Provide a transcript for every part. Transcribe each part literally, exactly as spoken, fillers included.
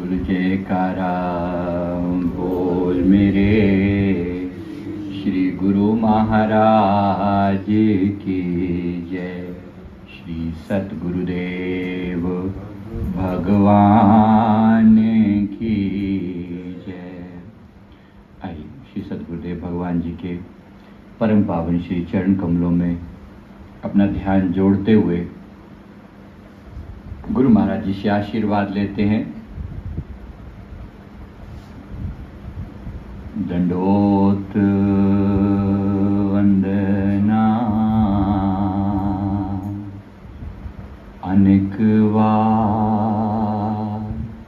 बोल जयकारा बोल मेरे श्री गुरु महाराज की जय। श्री सतगुरुदेव भगवान की जय। आइए श्री सतगुरुदेव भगवान जी के परम पावन श्री चरण कमलों में अपना ध्यान जोड़ते हुए गुरु महाराज जी से आशीर्वाद लेते हैं। दंडोत वंदना अनेक बार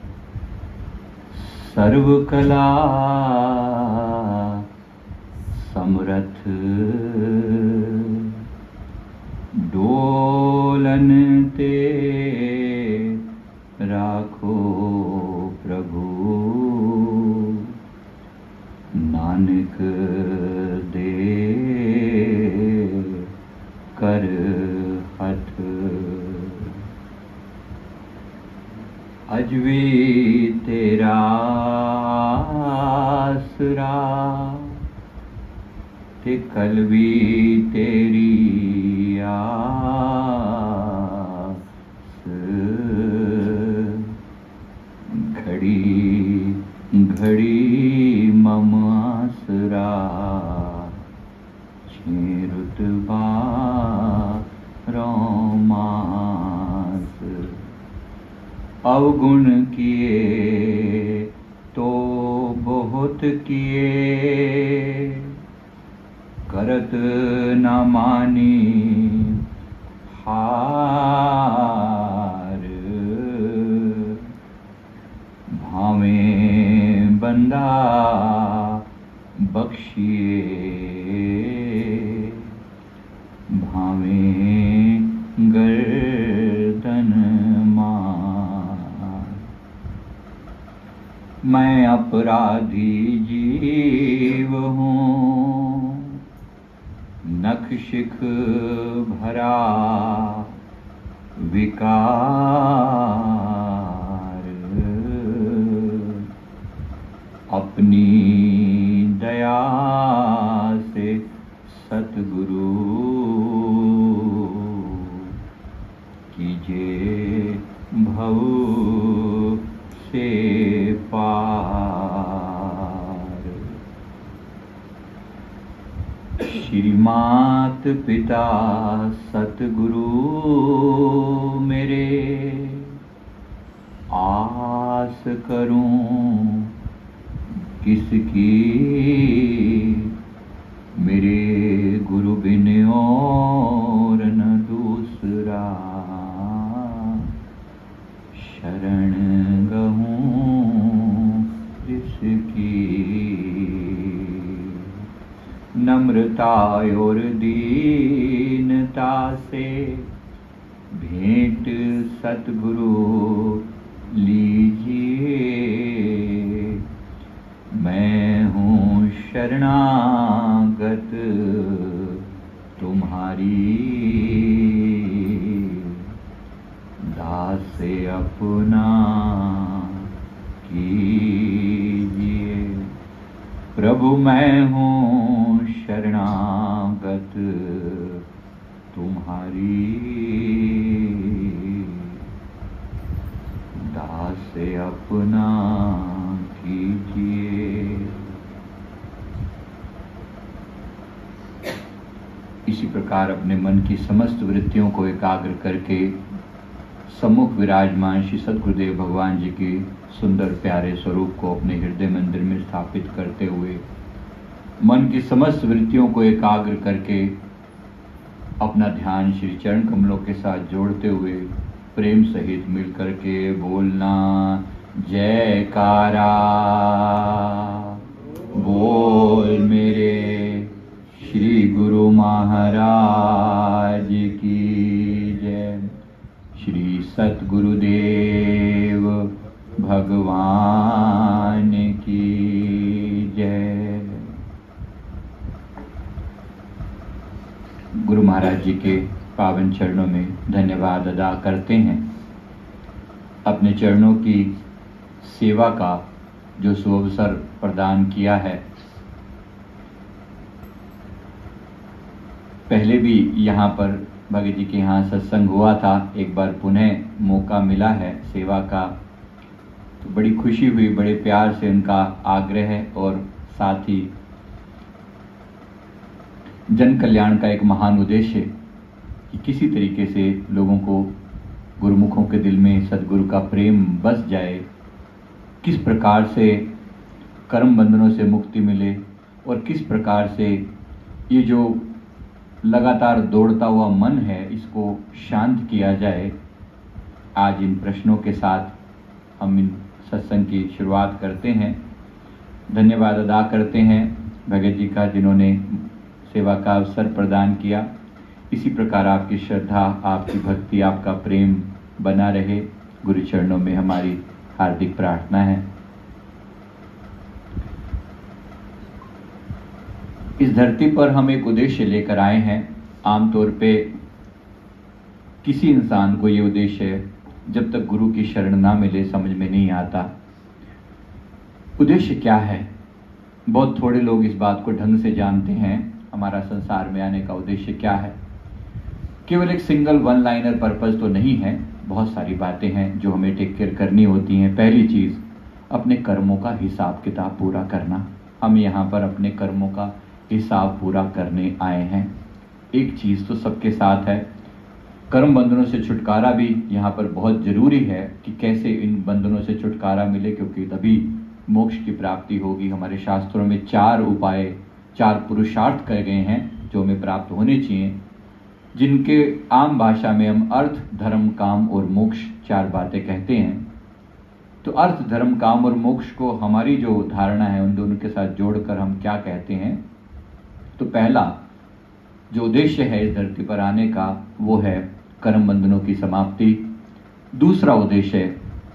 सर्व कला समरथ डोलन ते राखो प्रभु नानक दे कर हथ। अज भी तेरा आसरा ते कल भी तेरी घड़ी घड़ी मम आसरा रुतबा रोमास। अवगुण किए तो बहुत किए करत न मानी हार। भावे बंदा बख्शिए भावे गर्दन मार। मैं अपराधी जीव हूँ नख शिख भरा विकार। अपनी दया से सतगुरु कीजिए भव से पार। श्री मात पिता सतगुरु मेरे आस करूं किसकी मेरे गुरु बिन और न दूसरा। शरण गहूं इसकी नम्रता और दीनता से भेंट सतगुरु लीजिए। मैं हूँ शरणागत तुम्हारी दास अपना कीजिए। प्रभु मैं हूँ शरणागत तुम्हारी दास अपना कीजिए। इसी प्रकार अपने मन की समस्त वृत्तियों को एकाग्र करके सम्मुख विराजमान श्री सद्गुरुदेव भगवान जी के सुंदर प्यारे स्वरूप को अपने हृदय मंदिर में स्थापित करते हुए मन की समस्त वृत्तियों को एकाग्र करके अपना ध्यान श्री चरण कमलों के साथ जोड़ते हुए प्रेम सहित मिलकर के बोलना जयकारा बोल मेरे श्री गुरु महाराज की जय। श्री सतगुरुदेव भगवान की जय। गुरु महाराज जी के पावन चरणों में धन्यवाद अदा करते हैं। अपने चरणों की सेवा का जो सुअवसर प्रदान किया है। पहले भी यहाँ पर भगत जी के यहाँ सत्संग हुआ था, एक बार पुनः मौका मिला है सेवा का, तो बड़ी खुशी हुई। बड़े प्यार से उनका आग्रह है और साथ ही जन कल्याण का एक महान उद्देश्य कि किसी तरीके से लोगों को गुरुमुखों के दिल में सदगुरु का प्रेम बस जाए, किस प्रकार से कर्म बंधनों से मुक्ति मिले और किस प्रकार से ये जो लगातार दौड़ता हुआ मन है इसको शांत किया जाए। आज इन प्रश्नों के साथ हम इन सत्संग की शुरुआत करते हैं। धन्यवाद अदा करते हैं भगत जी का जिन्होंने सेवा का अवसर प्रदान किया। इसी प्रकार आपकी श्रद्धा, आपकी भक्ति, आपका प्रेम बना रहे, गुरु चरणों में हमारी हार्दिक प्रार्थना है। इस धरती पर हम एक उद्देश्य लेकर आए हैं। आमतौर पे किसी इंसान को ये उद्देश्य जब तक गुरु की शरण ना मिले समझ में नहीं आता। उद्देश्य क्या है? बहुत थोड़े लोग इस बात को ढंग से जानते हैं। हमारा संसार में आने का उद्देश्य क्या है? केवल एक सिंगल वन लाइनर पर्पस तो नहीं है, बहुत सारी बातें हैं जो हमें टेक केयर करनी होती हैं। पहली चीज, अपने कर्मों का हिसाब किताब पूरा करना। हम यहाँ पर अपने कर्मों का हिसाब पूरा करने आए हैं। एक चीज तो सबके साथ है, कर्म बंधनों से छुटकारा भी यहाँ पर बहुत जरूरी है कि कैसे इन बंधनों से छुटकारा मिले, क्योंकि तभी मोक्ष की प्राप्ति होगी। हमारे शास्त्रों में चार उपाय, चार पुरुषार्थ कहे गए हैं जो हमें प्राप्त होने चाहिए, जिनके आम भाषा में हम अर्थ, धर्म, काम और मोक्ष चार बातें कहते हैं। तो अर्थ, धर्म, काम और मोक्ष को हमारी जो धारणा है उन दोनों के साथ जोड़कर हम क्या कहते हैं? तो पहला जो उद्देश्य है इस धरती पर आने का वो है कर्म बंधनों की समाप्ति। दूसरा उद्देश्य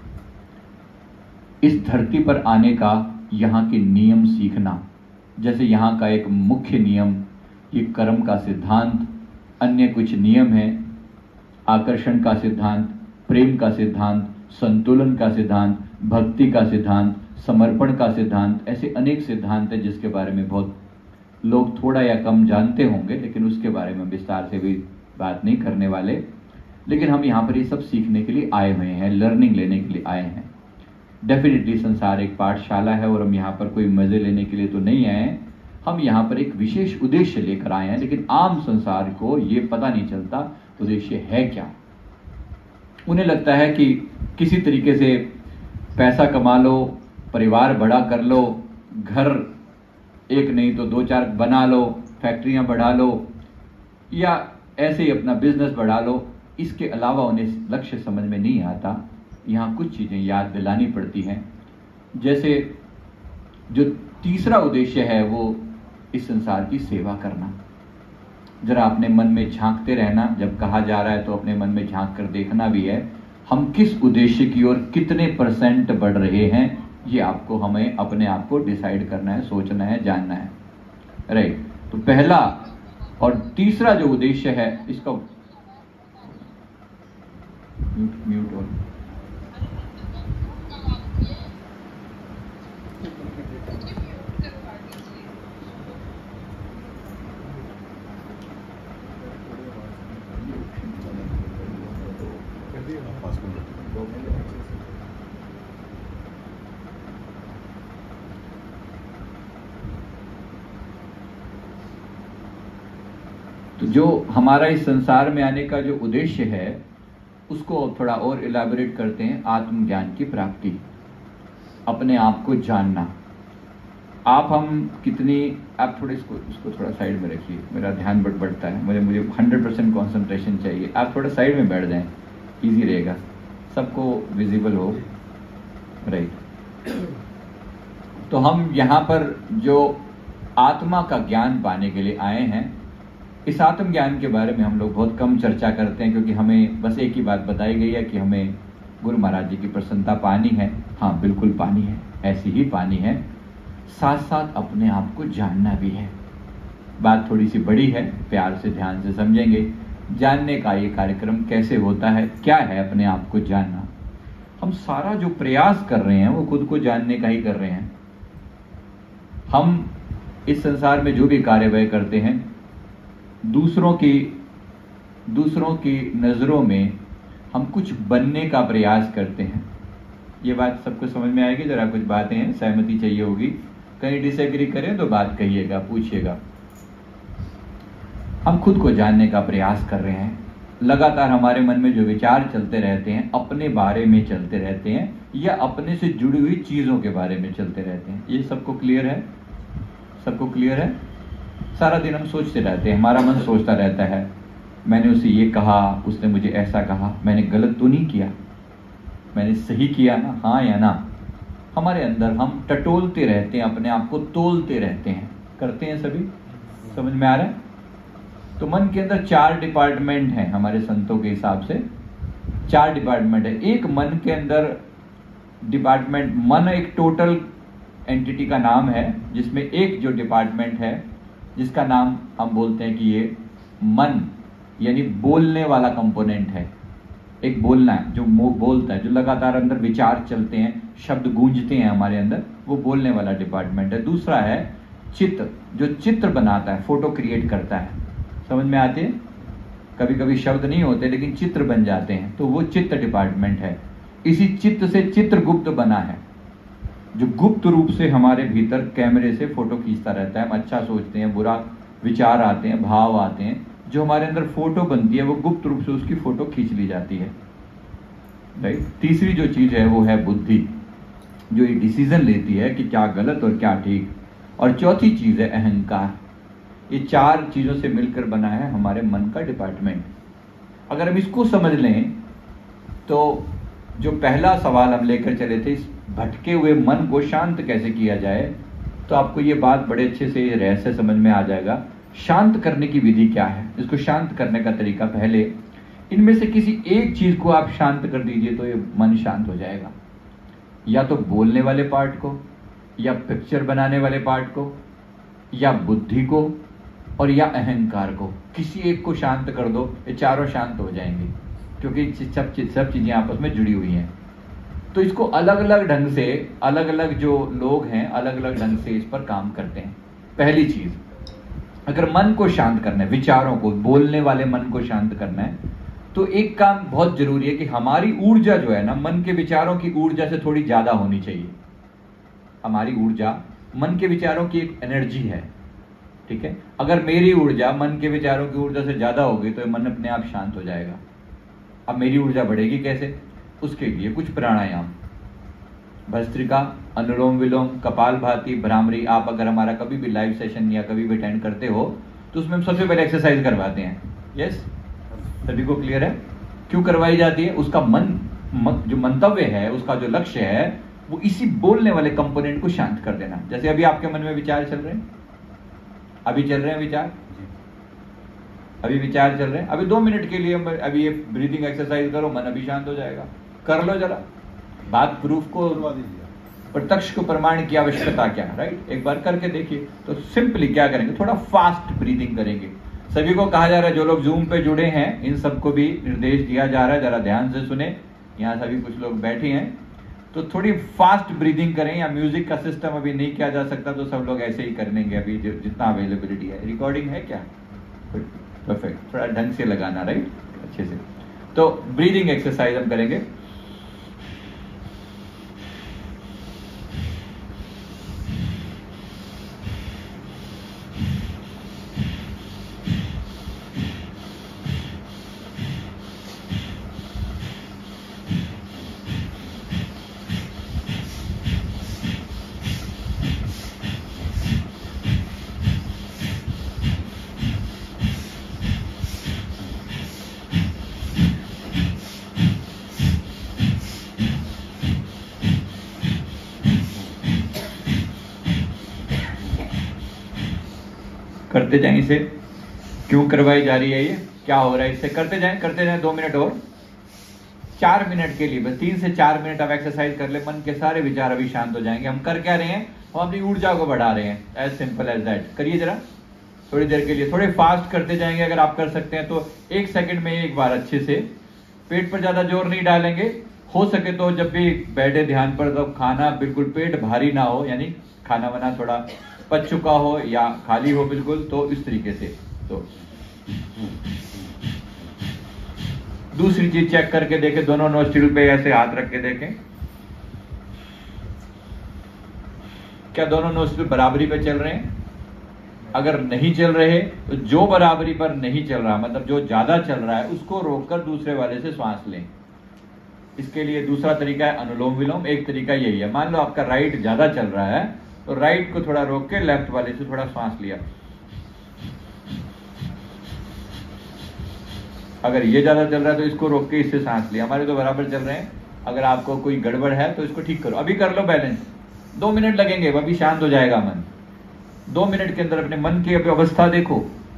इस धरती पर आने का यहाँ के नियम सीखना। जैसे यहाँ का एक मुख्य नियम ये कर्म का सिद्धांत, अन्य कुछ नियम हैं, आकर्षण का सिद्धांत, प्रेम का सिद्धांत, संतुलन का सिद्धांत, भक्ति का सिद्धांत, समर्पण का सिद्धांत। ऐसे अनेक सिद्धांत हैं जिसके बारे में बहुत लोग थोड़ा या कम जानते होंगे, लेकिन उसके बारे में विस्तार से भी बात नहीं करने वाले। लेकिन हम यहाँ पर ये सब सीखने के लिए आए हुए हैं, लर्निंग लेने के लिए आए हैं। डेफिनेटली संसार एक पाठशाला है और हम यहाँ पर कोई मजे लेने के लिए तो नहीं आए हैं। हम यहाँ पर एक विशेष उद्देश्य लेकर आए हैं, लेकिन आम संसार को ये पता नहीं चलता उद्देश्य है क्या। उन्हें लगता है कि किसी तरीके से पैसा कमा लो, परिवार बड़ा कर लो, घर एक नहीं तो दो चार बना लो, फैक्ट्रियां बढ़ा लो, या ऐसे ही अपना बिजनेस बढ़ा लो। इसके अलावा उन्हें लक्ष्य समझ में नहीं आता। यहाँ कुछ चीज़ें याद दिलानी पड़ती हैं। जैसे जो तीसरा उद्देश्य है वो इस संसार की सेवा करना। जरा अपने मन में झांकते रहना। जब कहा जा रहा है तो अपने मन में झांक कर देखना भी है, हम किस उद्देश्य की ओर कितने परसेंट बढ़ रहे हैं। ये आपको, हमें अपने आप को डिसाइड करना है, सोचना है, जानना है। राइट। तो पहला और तीसरा जो उद्देश्य है इसका म्यूट म्यूट और तो जो हमारा इस संसार में आने का जो उद्देश्य है उसको थोड़ा और इलाबोरेट करते हैं। आत्मज्ञान की प्राप्ति, अपने आप को जानना। आप हम कितनी, आप थोड़े इसको इसको थोड़ा साइड में रखिए, मेरा ध्यान बढ़ बढ़ता है, मुझे मुझे हंड्रेड परसेंट कॉन्सेंट्रेशन चाहिए। आप थोड़ा साइड में बैठ जाएं, इजी रहेगा, सबको विजिबल हो। राइट। तो हम यहाँ पर जो आत्मा का ज्ञान पाने के लिए आए हैं, इस आत्म ज्ञान के बारे में हम लोग बहुत कम चर्चा करते हैं, क्योंकि हमें बस एक ही बात बताई गई है कि हमें गुरु महाराज जी की प्रसन्नता पानी है। हाँ, बिल्कुल पानी है, ऐसी ही पानी है। साथ साथ अपने आप को जानना भी है। बात थोड़ी सी बड़ी है, प्यार से ध्यान से समझेंगे। जानने का ये कार्यक्रम कैसे होता है, क्या है अपने आप को जानना। हम सारा जो प्रयास कर रहे हैं वो खुद को जानने का ही कर रहे हैं। हम इस संसार में जो भी कार्यवाही करते हैं दूसरों की दूसरों की नज़रों में हम कुछ बनने का प्रयास करते हैं। ये बात सबको समझ में आएगी? जरा कुछ बातें हैं, सहमति चाहिए होगी, कहीं डिसएग्री करें तो बात कहिएगा, पूछिएगा। हम खुद को जानने का प्रयास कर रहे हैं। लगातार हमारे मन में जो विचार चलते रहते हैं अपने बारे में चलते रहते हैं या अपने से जुड़ी हुई चीज़ों के बारे में चलते रहते हैं। ये सबको क्लियर है? सबको क्लियर है? सारा दिन हम सोचते रहते हैं, हमारा मन सोचता रहता है मैंने उसे ये कहा, उसने मुझे ऐसा कहा, मैंने गलत तो नहीं किया, मैंने सही किया ना, हाँ या ना। हमारे अंदर हम टटोलते रहते हैं, अपने आप को तोलते रहते हैं। करते हैं सभी? समझ में आ रहा है? तो मन के अंदर चार डिपार्टमेंट हैं हमारे संतों के हिसाब से। चार डिपार्टमेंट है। एक मन के अंदर डिपार्टमेंट, मन एक टोटल एंटिटी का नाम है जिसमें एक जो डिपार्टमेंट है जिसका नाम हम बोलते हैं कि ये मन यानी बोलने वाला कंपोनेंट है। एक बोलना है, जो बोलता है, जो लगातार अंदर विचार चलते हैं, शब्द गूंजते हैं हमारे अंदर, वो बोलने वाला डिपार्टमेंट है। दूसरा है चित्त, जो चित्र बनाता है, फोटो क्रिएट करता है। समझ में आते हैं? कभी कभी शब्द नहीं होते लेकिन चित्र बन जाते हैं, तो वो चित्त डिपार्टमेंट है। इसी चित्त से चित्रगुप्त बना है, जो गुप्त रूप से हमारे भीतर कैमरे से फोटो खींचता रहता है। हम अच्छा सोचते हैं, बुरा विचार आते हैं, भाव आते हैं, जो हमारे अंदर फोटो बनती है वो गुप्त रूप से उसकी फोटो खींच ली जाती है। राइट? तीसरी जो चीज है वो है बुद्धि, जो ये डिसीजन लेती है कि क्या गलत और क्या ठीक। और चौथी चीज है अहंकार। ये चार चीजों से मिलकर बना है हमारे मन का डिपार्टमेंट। अगर हम इसको समझ लें तो जो पहला सवाल हम लेकर चले थे, इस भटके हुए मन को शांत कैसे किया जाए, तो आपको ये बात बड़े अच्छे से ये रहस्य समझ में आ जाएगा। शांत करने की विधि क्या है, इसको शांत करने का तरीका, पहले इनमें से किसी एक चीज को आप शांत कर दीजिए तो ये मन शांत हो जाएगा। या तो बोलने वाले पार्ट को, या पिक्चर बनाने वाले पार्ट को, या बुद्धि को, और या अहंकार को। किसी एक को शांत कर दो, ये चारों शांत हो जाएंगे, क्योंकि सब सब चीजें आपस में जुड़ी हुई हैं। तो इसको अलग अलग ढंग से, अलग अलग जो लोग हैं अलग अलग ढंग से इस पर काम करते हैं। पहली चीज, अगर मन को शांत करना है, विचारों को, बोलने वाले मन को शांत करना है, तो एक काम बहुत जरूरी है कि हमारी ऊर्जा जो है ना, मन के विचारों की ऊर्जा से थोड़ी ज्यादा होनी चाहिए। हमारी ऊर्जा मन के विचारों की एक एनर्जी है, ठीक है? अगर मेरी ऊर्जा मन के विचारों की ऊर्जा से ज्यादा होगी तो मन अपने आप शांत हो जाएगा। अब मेरी ऊर्जा बढ़ेगी कैसे? उसके लिए कुछ प्राणायाम, भस्त्रिका, अनुलोम विलोम, कपालभाति, भ्रामरी। आप अगर हमारा कभी भी लाइव सेशन या कभी भी अटेंड करते हो तो उसमें हम सबसे पहले एक्सरसाइज करवाते हैं। यस, सभी को क्लियर है? क्यों करवाई जाती है? उसका मन, मन जो मंतव्य है, उसका जो लक्ष्य है, वो इसी बोलने वाले कंपोनेंट को शांत कर देना। जैसे अभी आपके मन में विचार चल रहे हैं, अभी चल रहे हैं विचार, अभी विचार चल रहे हैं, अभी दो मिनट के लिए अभी ये ब्रीदिंग एक्सरसाइज करो, मन अभी शांत हो जाएगा। कर लो जरा। बात प्रूफ को, प्रत्यक्ष को प्रमाण की आवश्यकता क्या है? राइट? एक बार करके देखिए। तो सिंपली क्या करेंगे, थोड़ा फास्ट ब्रीदिंग करेंगे। सभी को कहा जा रहा है, जो लोग जूम पे जुड़े हैं इन सबको भी निर्देश दिया जा रहा है, जरा ध्यान से सुने। यहाँ सभी कुछ लोग बैठे हैं तो थोड़ी फास्ट ब्रीदिंग करें। या म्यूजिक का सिस्टम अभी नहीं किया जा सकता तो सब लोग ऐसे ही कर लेंगे अभी जितना अवेलेबिलिटी है। रिकॉर्डिंग है क्या? परफेक्ट। थोड़ा ढंग से लगाना, राइट? अच्छे से। तो ब्रीदिंग एक्सरसाइज हम करेंगे। करते जाएं इसे। क्यों करवाई जा रही है ये, क्या हो रहा है इससे? करते जाएं करते जाएं। दो मिनट और, चार मिनट के लिए, बस तीन से चार मिनट आप एक्सरसाइज कर ले, मन के सारे विचार अभी शांत हो जाएंगे। हम कर क्या रहे हैं? हम अपनी ऊर्जा को बढ़ा रहे हैं। As simple as that. करिए जरा थोड़ी देर के लिए, थोड़े फास्ट करते जाएंगे। अगर आप कर सकते हैं तो एक सेकंड में एक बार अच्छे से, पेट पर ज्यादा जोर नहीं डालेंगे, हो सके तो जब भी बैठे ध्यान पर, तब खाना बिल्कुल पेट भारी ना हो, यानी खाना वाना थोड़ा पच चुका हो या खाली हो बिल्कुल, तो इस तरीके से। तो दूसरी चीज चेक करके देखें, दोनों नोस्ट्रिल पे ऐसे हाथ रख के देखें, क्या दोनों नोस्ट्रिल बराबरी पे चल रहे हैं? अगर नहीं चल रहे तो जो बराबरी पर नहीं चल रहा, मतलब जो ज्यादा चल रहा है, उसको रोककर दूसरे वाले से श्वास लें। इसके लिए दूसरा तरीका है अनुलोम विलोम। एक तरीका यही है, मान लो आपका राइट ज्यादा चल रहा है तो राइट को थोड़ा रोक के लेफ्ट वाले से थोड़ा श्वास लिया। अगर ये ज्यादा चल रहा है तो इसको रोक के इससे सांस लिया। हमारे तो बराबर चल रहे हैं। अगर आपको कोई गड़बड़ है तो इसको ठीक करो, अभी कर लो बैलेंस। दो मिनट लगेंगे, अभी शांत हो जाएगा मन। दो मिनट के अंदर अपने मन की अवस्था देखो।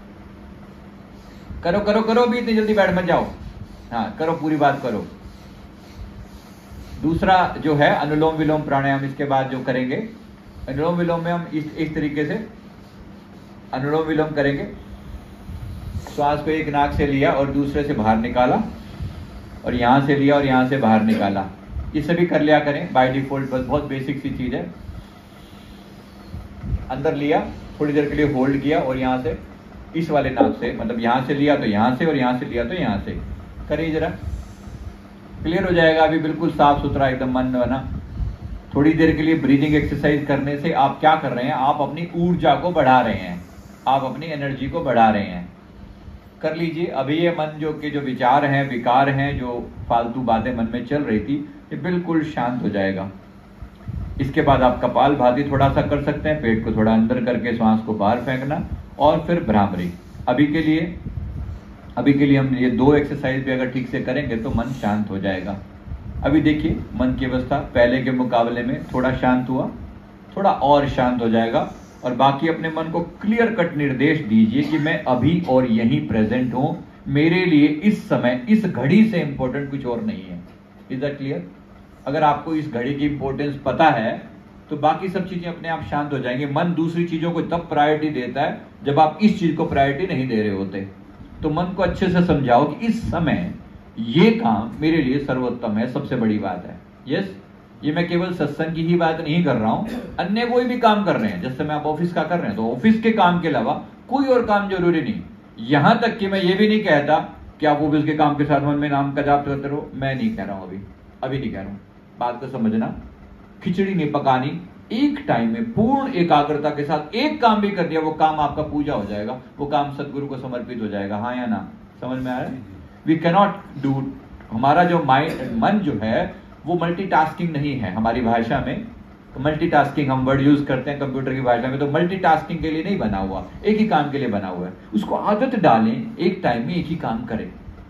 करो करो करो, अभी इतनी जल्दी बैठ मत जाओ। हाँ करो, पूरी बात करो। दूसरा जो है अनुलोम विलोम प्राणायाम, इसके बाद जो करेंगे अनुलोम विलोम में हम इस इस तरीके से अनुलोम विलोम करेंगे। श्वास को एक नाक से लिया और दूसरे से बाहर निकाला, और यहां से लिया और यहां से बाहर निकाला। ये सभी कर लिया करें बाय डिफॉल्ट, बस बहुत बेसिक सी चीज है। अंदर लिया, थोड़ी देर के लिए होल्ड किया, और यहां से इस वाले नाक से, मतलब यहां से लिया तो यहां से, और यहां से लिया तो यहां से। करिए जरा, क्लियर हो जाएगा। अभी बिल्कुल साफ सुथरा एकदम मन बना। थोड़ी देर के लिए ब्रीदिंग एक्सरसाइज करने से आप क्या कर रहे हैं, आप अपनी ऊर्जा को बढ़ा रहे हैं, आप अपनी एनर्जी को बढ़ा रहे हैं। कर लीजिए। अभी ये मन जो के जो विचार हैं, विकार हैं, जो फालतू बातें मन में चल रही थी, ये बिल्कुल शांत हो जाएगा। इसके बाद आप कपालभाति थोड़ा सा कर सकते हैं, पेट को थोड़ा अंदर करके श्वास को बाहर फेंकना, और फिर भ्रामरी। अभी के लिए अभी के लिए हम ये दो एक्सरसाइज भी अगर ठीक से करेंगे तो मन शांत हो जाएगा। अभी देखिए मन की अवस्था पहले के मुकाबले में थोड़ा शांत हुआ, थोड़ा और शांत हो जाएगा। और बाकी अपने मन को क्लियर कट निर्देश दीजिए कि मैं अभी और यहीं प्रेजेंट हूं, मेरे लिए इस समय इस घड़ी से इंपॉर्टेंट कुछ और नहीं है। Is that clear? अगर आपको इस घड़ी की इंपॉर्टेंस पता है तो बाकी सब चीजें अपने आप शांत हो जाएंगी। मन दूसरी चीजों को तब प्रायोरिटी देता है जब आप इस चीज को प्रायोरिटी नहीं दे रहे होते। तो मन को अच्छे से समझाओ कि इस समय ये काम मेरे लिए सर्वोत्तम है, सबसे बड़ी बात है। यस, ये मैं केवल सत्संग की ही बात नहीं कर रहा हूं, अन्य कोई भी काम कर रहे हैं। जैसे मैं आप ऑफिस का कर रहे हैं तो ऑफिस के काम के अलावा कोई और काम जरूरी नहीं। यहां तक कि मैं ये भी नहीं कहता कि आप ऑफिस के काम के साथ मन में नाम का जाप करते रहो, मैं नहीं कह रहा हूं, अभी अभी नहीं कह रहा हूं। बात को समझना, खिचड़ी नहीं पकानी, एक टाइम में पूर्ण एकाग्रता के साथ एक काम भी कर दिया, वो काम आपका पूजा हो जाएगा, वो काम सदगुरु को समर्पित हो जाएगा। हाँ या ना? समझ में आ रहा है? वी कैनॉट डू, हमारा जो माइंड मन जो है वो मल्टीटास्किंग नहीं है। हमारी भाषा में मल्टीटास्किंग हम वर्ड यूज करते हैं कंप्यूटर की भाषा में, तो मल्टीटास्किंग के लिए नहीं बना हुआ, एक ही काम के लिए बना हुआ है। उसको आदत डालें, एक टाइम में एक ही काम करें,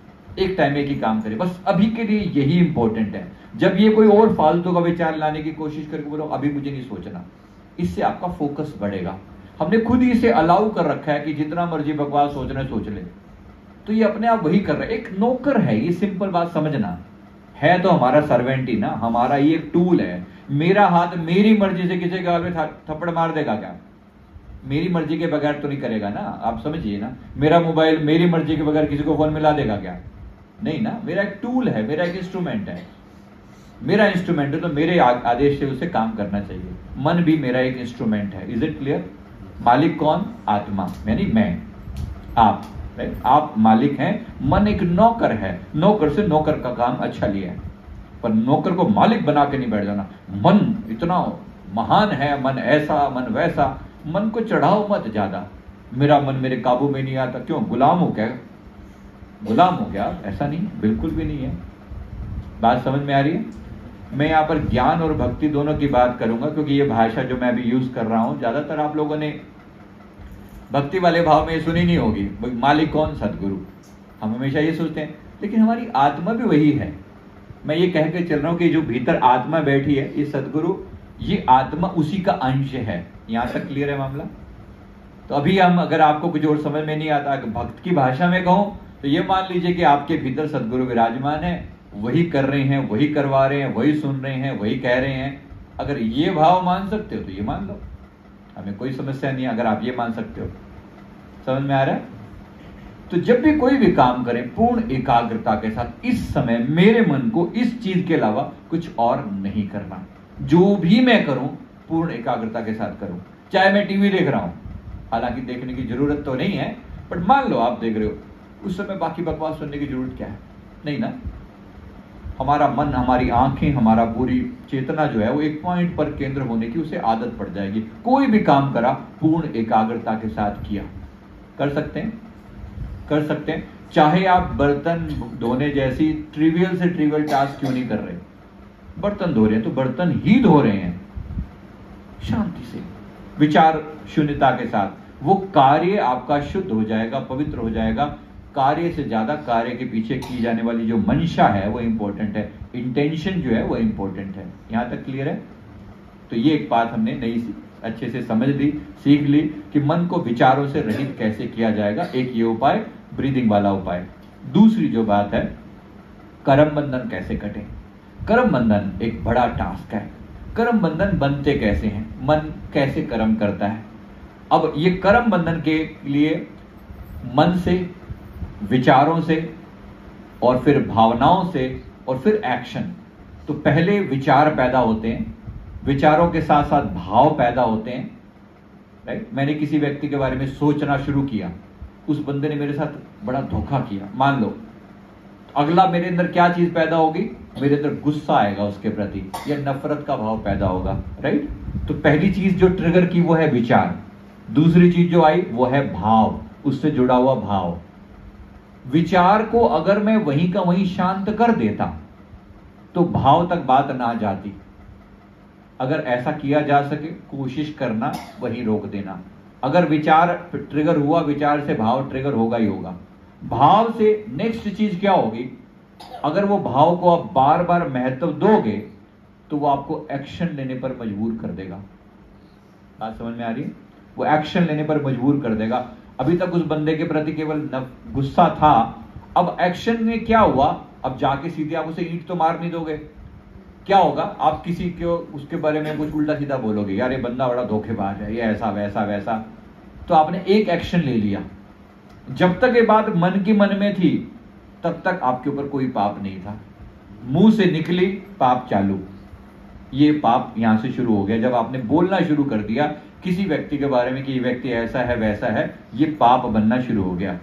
एक टाइम में एक ही काम करें। बस अभी के लिए यही इंपॉर्टेंट है। जब ये कोई और फालतू का विचार लाने की कोशिश करके बोलो अभी मुझे नहीं सोचना, इससे आपका फोकस बढ़ेगा। हमने खुद ही इसे अलाउ कर रखा है कि जितना मर्जी बकवास सोचना है सोच ले, तो ये अपने आप वही कर रहा है। एक नौकर है, ये सिंपल बात समझना है। तो हमारा सर्वेंट ही ना, हमारा ये एक टूल है। मेरा हाथ मेरी मर्जी से किसी के गाल में थप्पड़ मार देगा क्या? मेरी मर्जी के बगैर तो नहीं करेगा ना, आप समझिए ना। मेरा मोबाइल मेरी मर्जी के बगैर किसी को फोन मिला देगा क्या? नहीं ना। मेरा एक टूल है, मेरा एक इंस्ट्रूमेंट है, मेरा इंस्ट्रूमेंट है, तो मेरे आदेश से उसे काम करना चाहिए। मन भी मेरा एक इंस्ट्रूमेंट है। Is it clear? मालिक कौन? आत्मा, यानी मैं, आप, राइट? आप मालिक हैं, मन एक नौकर है। नौकर से नौकर का काम अच्छा लिया है, पर नौकर को मालिक बना के नहीं बैठ जाना। मन इतना महान है, मन ऐसा, मन वैसा। मन को चढ़ाओ मत ज्यादा। मेरा मन मेरे काबू में नहीं आता, क्यों? गुलाम हो क्या? गुलाम हो गया? ऐसा नहीं, बिल्कुल भी नहीं है। बात समझ में आ रही है? मैं यहाँ पर ज्ञान और भक्ति दोनों की बात करूंगा, क्योंकि ये भाषा जो मैं अभी यूज कर रहा हूं, ज्यादातर आप लोगों ने भक्ति वाले भाव में सुनी नहीं होगी। मालिक कौन? सदगुरु। हम हमेशा ये सोचते हैं, लेकिन हमारी आत्मा भी वही है। मैं ये कह के चल रहा हूं कि जो भीतर आत्मा बैठी है, ये सदगुरु, ये आत्मा उसी का अंश है। यहां तक क्लियर है मामला? तो अभी हम, अगर आपको कुछ और समझ में नहीं आता, भक्त की भाषा में कहूं तो ये मान लीजिए कि आपके भीतर सदगुरु विराजमान है, वही कर रहे हैं, वही करवा रहे हैं, वही सुन रहे हैं, वही कह रहे हैं। अगर ये भाव मान सकते हो तो ये मान लो, हमें कोई समस्या नहीं है। अगर आप ये मान सकते हो, समझ में आ रहा है? तो जब भी कोई भी काम करें पूर्ण एकाग्रता के साथ, इस समय मेरे मन को इस चीज के अलावा कुछ और नहीं करना। जो भी मैं करूं पूर्ण एकाग्रता के साथ करूं। चाहे मैं टीवी देख रहा हूं, हालांकि देखने की जरूरत तो नहीं है, बट मान लो आप देख रहे हो, उस समय बाकी बकवास सुनने की जरूरत क्या है? नहीं ना। हमारा मन, हमारी आंखें, हमारा पूरी चेतना जो है वो एक पॉइंट पर केंद्र होने की उसे आदत पड़ जाएगी। कोई भी काम करा पूर्ण एकाग्रता के साथ किया, कर सकते हैं कर सकते हैं चाहे आप बर्तन धोने जैसी ट्रिवियल से ट्रिवियल टास्क क्यों नहीं कर रहे। बर्तन धो रहे हैं तो बर्तन ही धो रहे हैं, शांति से, विचार शून्यता के साथ। वो कार्य आपका शुद्ध हो जाएगा, पवित्र हो जाएगा। कार्य से ज्यादा कार्य के पीछे की जाने वाली जो मंशा है वो इंपॉर्टेंट है, इंटेंशन जो है वो इंपॉर्टेंट है। यहां तक क्लियर है? तो ये एक बात हमने नई अच्छे से समझ ली, सीख ली कि मन को विचारों से रहित कैसे किया जाएगा। एक ये उपाय, ब्रीदिंग वाला उपाय। दूसरी जो बात है, कर्म बंधन कैसे कटे। कर्म बंधन एक बड़ा टास्क है। कर्म बंधन बनते कैसे हैं, मन कैसे कर्म करता है। अब ये कर्म बंधन के लिए मन से, विचारों से, और फिर भावनाओं से, और फिर एक्शन। तो पहले विचार पैदा होते हैं, विचारों के साथ साथ भाव पैदा होते हैं, राइट। मैंने किसी व्यक्ति के बारे में सोचना शुरू किया, उस बंदे ने मेरे साथ बड़ा धोखा किया, मान लो, अगला मेरे अंदर क्या चीज पैदा होगी, मेरे अंदर गुस्सा आएगा उसके प्रति, या नफरत का भाव पैदा होगा, राइट। तो पहली चीज जो ट्रिगर की वो है विचार, दूसरी चीज जो आई वो है भाव, उससे जुड़ा हुआ भाव। विचार को अगर मैं वहीं का वहीं शांत कर देता तो भाव तक बात ना जाती। अगर ऐसा किया जा सके, कोशिश करना, वहीं रोक देना। अगर विचार ट्रिगर हुआ, विचार से भाव ट्रिगर होगा ही होगा। भाव से नेक्स्ट चीज क्या होगी, अगर वो भाव को आप बार बार महत्व दोगे तो वो आपको एक्शन लेने पर मजबूर कर देगा। बात समझ में आ रही है? वो एक्शन लेने पर मजबूर कर देगा। अभी तक उस बंदे के प्रति केवल गुस्सा था, अब एक्शन में क्या हुआ, अब जाके सीधे आप उसे ईंट तो मार नहीं दोगे। क्या होगा, आप किसी को उसके बारे में कुछ उल्टा सीधा बोलोगे, यार ये बंदा बड़ा धोखेबाज है, ये ऐसा वैसा वैसा। तो आपने एक एक्शन ले लिया। जब तक ये बात मन की मन में थी तब तक आपके ऊपर कोई पाप नहीं था। मुंह से निकली, पाप चालू। ये पाप यहां से शुरू हो गया जब आपने बोलना शुरू कर दिया किसी व्यक्ति के बारे में कि ये व्यक्ति ऐसा है वैसा है, ये पाप बनना शुरू हो गया।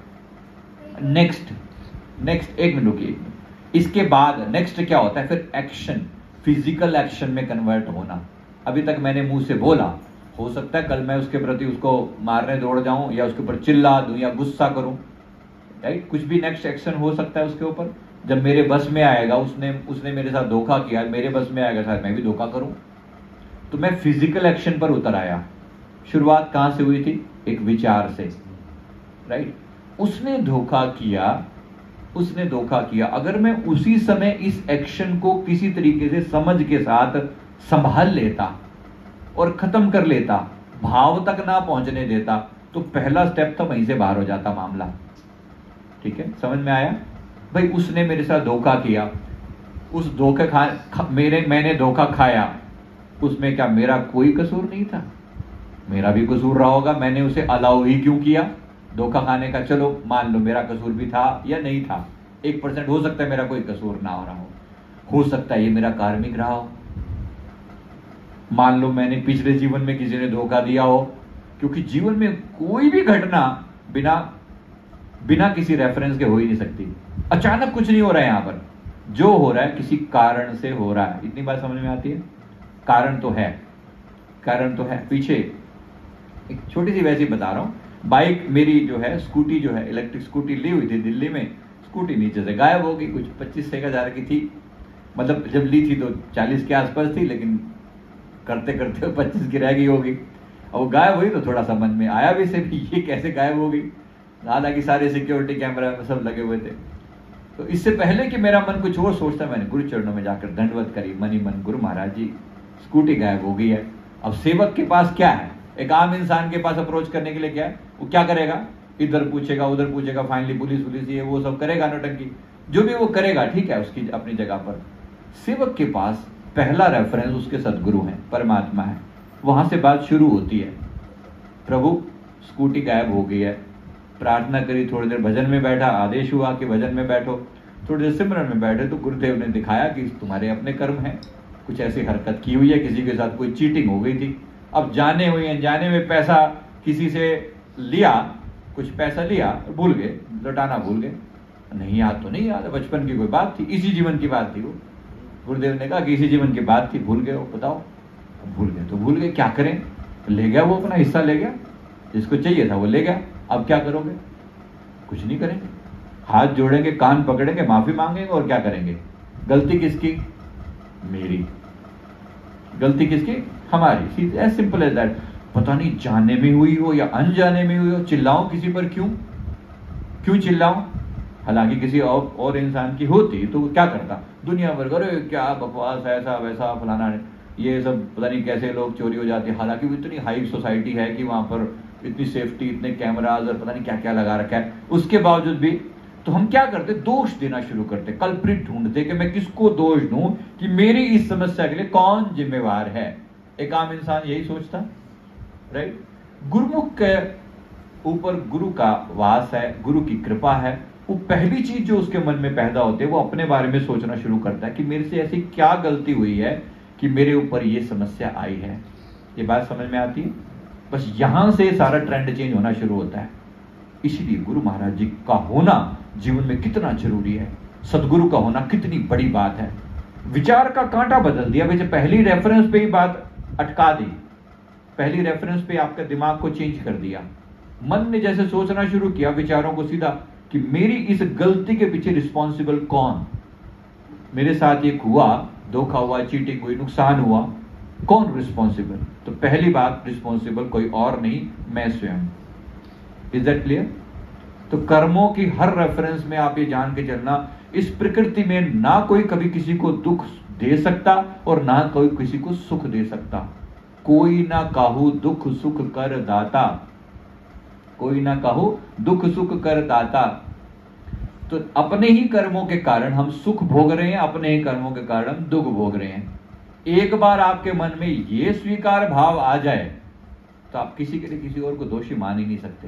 नेक्स्ट नेक्स्ट एक मिनट रुकिए, इसके बाद नेक्स्ट क्या होता है, फिर एक्शन, फिजिकल एक्शन में कन्वर्ट होना। अभी तक मैंने मुंह से बोला, हो सकता है कल मैं उसके प्रति उसको मारने दौड़ जाऊं, या उसके ऊपर चिल्ला दूं, या गुस्सा करूं, राइट। कुछ भी नेक्स्ट एक्शन हो सकता है उसके ऊपर, जब मेरे बस में आएगा। उसने उसने मेरे साथ धोखा किया, मेरे बस में आएगा, शायद मैं भी धोखा करूं। तो मैं फिजिकल एक्शन पर उतर आया। शुरुआत कहां से हुई थी, एक विचार से, राइट। उसने धोखा किया, उसने धोखा किया। अगर मैं उसी समय इस एक्शन को किसी तरीके से समझ के साथ संभाल लेता और खत्म कर लेता, भाव तक ना पहुंचने देता, तो पहला स्टेप था, वहीं से बाहर हो जाता मामला। ठीक है, समझ में आया? भाई उसने मेरे साथ धोखा किया, उस धोखे खा, खा मेरे मैंने धोखा खाया, उसमें क्या मेरा कोई कसूर नहीं था? मेरा भी कसूर रहा होगा, मैंने उसे अलाउ ही क्यों किया धोखा खाने का। चलो मान लो मेरा कसूर भी था या नहीं था, एक परसेंट हो सकता है मेरा कोई कसूर ना हो रहा हो, हो सकता है ये मेरा कार्मिक रहा हो। मान लो मैंने पिछले जीवन में किसी ने धोखा दिया हो, क्योंकि जीवन में कोई भी घटना बिना बिना किसी रेफरेंस के हो ही नहीं सकती। अचानक कुछ नहीं हो रहा है, यहां पर जो हो रहा है किसी कारण से हो रहा है। इतनी बात समझ में आती है? कारण तो है, कारण तो है। पीछे एक छोटी सी वैसी बता रहा हूं, बाइक मेरी जो है, स्कूटी जो है, इलेक्ट्रिक स्कूटी ली हुई थी दिल्ली में। स्कूटी नीचे से गायब हो गई, कुछ पच्चीस एक हजार की थी, मतलब जब ली थी तो चालीस के आसपास थी, लेकिन करते करते पच्चीस की रह गई होगी। अब वो गायब हुई तो थोड़ा सा मन में आया भी से भी ये कैसे गायब हो गई, हालांकि सारे सिक्योरिटी कैमरा में सब लगे हुए थे। तो इससे पहले कि मेरा मन कुछ और सोचता, मैंने गुरु चरणों में जाकर दंडवत करी, मनी मन, गुरु महाराज जी स्कूटी गायब हो गई है। अब सेवक के पास क्या है, एक आम इंसान के पास अप्रोच करने के लिए क्या है, वो क्या करेगा, इधर पूछेगा उधर पूछेगा, फाइनली पुलिस पुलिस ये वो सब करेगा, नौटंकी जो भी वो करेगा, ठीक है, उसकी अपनी जगह पर। सेवक के पास पहला रेफरेंस उसके सदगुरु हैं, परमात्मा है। वहां से बात शुरू होती है, प्रभु स्कूटी गायब हो गई है, प्रार्थना करी, थोड़ी देर भजन में बैठा, आदेश हुआ कि भजन में बैठो, थोड़ी देर सिमरन में बैठे, तो गुरुदेव ने दिखाया कि तुम्हारे अपने कर्म हैं, कुछ ऐसी हरकत की हुई है, किसी के साथ कोई चीटिंग हो गई थी, अब जाने हुए अनजाने में पैसा किसी से लिया, कुछ पैसा लिया, भूल गए, लौटाना भूल गए, नहीं याद तो नहीं याद, बचपन की कोई बात थी, इसी जीवन की बात थी वो। गुरुदेव ने कहा कि इसी जीवन की बात थी, भूल गए हो, बताओ। भूल गए तो भूल गए, क्या करें, ले गया वो, अपना हिस्सा ले गया, जिसको चाहिए था वो ले गया, अब क्या करोगे, कुछ नहीं करेंगे, हाथ जोड़ेंगे, कान पकड़ेंगे, माफी मांगेंगे, और क्या करेंगे। गलती किसकी, मेरी। गलती किसकी, हमारी। As simple as that. पता नहीं जाने में हुई हो या अनजाने में हुई हो, चिल्लाऊं किसी पर, क्यों क्यों चिल्लाऊं, हालांकि किसी और, और इंसान की होती तो क्या करता, दुनिया भर करे क्या बकवास, ऐसा वैसा फलाना, ये सब पता नहीं कैसे लोग चोरी हो जाते, हालांकि वो इतनी हाई सोसाइटी है कि वहां पर इतनी सेफ्टी, इतने कैमराज और पता नहीं क्या क्या लगा रखा है, उसके बावजूद भी तो हम क्या करते, दोष देना शुरू करते, कल्प्रिट ढूंढते कि मैं किसको दोष दूं कि मेरी इस समस्या के लिए कौन जिम्मेवार है। एक आम इंसान यही सोचता, राइट। गुरुमुख के ऊपर गुरु का वास है, गुरु की कृपा है, वो पहली चीज जो उसके मन में पैदा होती है वो अपने बारे में सोचना शुरू करता है कि मेरे से ऐसी क्या गलती हुई है कि मेरे ऊपर ये समस्या आई है। ये बात समझ में आती है। बस यहां से सारा ट्रेंड चेंज होना शुरू होता है। इसलिए गुरु महाराज जी का होना जीवन में कितना जरूरी है, सदगुरु का होना कितनी बड़ी बात है। विचार का कांटा बदल दिया, वैसे पहली रेफरेंस पे ही बात अटका दी, पहली रेफरेंस पे आपके दिमाग को चेंज कर दिया। मन ने जैसे सोचना शुरू किया विचारों को सीधा कि मेरी इस गलती के पीछे रिस्पॉन्सिबल कौन, मेरे साथ ये हुआ, धोखा हुआ, चीटिंग हुई, नुकसान हुआ, कौन रिस्पॉन्सिबल। तो पहली बात, रिस्पॉन्सिबल कोई और नहीं, मैं स्वयं। Is that clear. तो कर्मों की हर रेफरेंस में आप ये जान के चलना, इस प्रकृति में ना कोई कभी किसी को दुख दे सकता और ना कोई किसी को सुख दे सकता। कोई ना काहू दुख सुख कर दाता, कोई ना कहो दुख सुख कर दाता। तो अपने ही कर्मों के कारण हम सुख भोग रहे हैं, अपने ही कर्मों के कारण दुख भोग रहे हैं। एक बार आपके मन में ये स्वीकार भाव आ जाए तो आप किसी के लिए किसी और को दोषी मान ही नहीं सकते।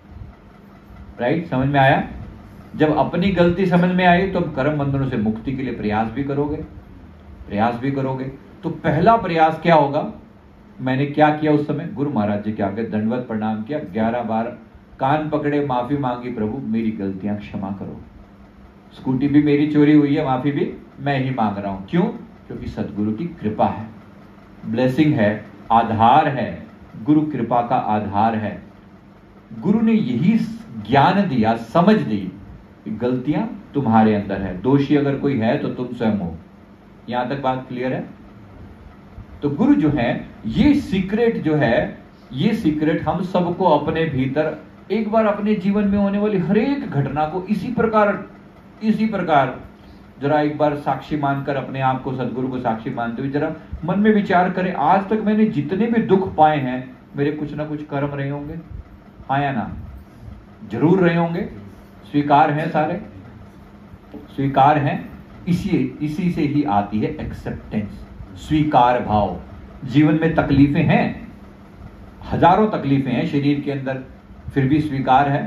राइट, समझ में आया। जब अपनी गलती समझ में आई तो अब कर्म बंधनों से मुक्ति के लिए प्रयास भी करोगे, प्रयास भी करोगे। तो पहला प्रयास क्या होगा, मैंने क्या किया उस समय, गुरु महाराज जी के आगे दंडवत प्रणाम किया, ग्यारह बार कान पकड़े, माफी मांगी, प्रभु मेरी गलतियां क्षमा करो, स्कूटी भी मेरी चोरी हुई है, माफी भी मैं ही मांग रहा हूं। क्यों? क्योंकि सदगुरु की कृपा है, ब्लेसिंग है, आधार है, गुरु कृपा का आधार है। गुरु ने यही ज्ञान दिया, समझ दी कि गलतियां तुम्हारे अंदर है, दोषी अगर कोई है तो तुम स्वयं हो। यहां तक बात क्लियर है। तो गुरु जो है, ये सीक्रेट जो है, ये सीक्रेट हम सबको अपने भीतर, एक बार अपने जीवन में होने वाली हर एक घटना को इसी प्रकार इसी प्रकार जरा एक बार साक्षी मानकर, अपने आप को सदगुरु को साक्षी मानते हुए जरा मन में विचार करें, आज तक मैंने जितने भी दुख पाए हैं मेरे कुछ ना कुछ कर्म रहे होंगे, हाँ या ना? जरूर रहे होंगे। स्वीकार है, सारे स्वीकार हैं। इसी इसी से ही आती है एक्सेप्टेंस, स्वीकार भाव। जीवन में तकलीफें हैं, हजारों तकलीफें हैं शरीर के अंदर, फिर भी स्वीकार है,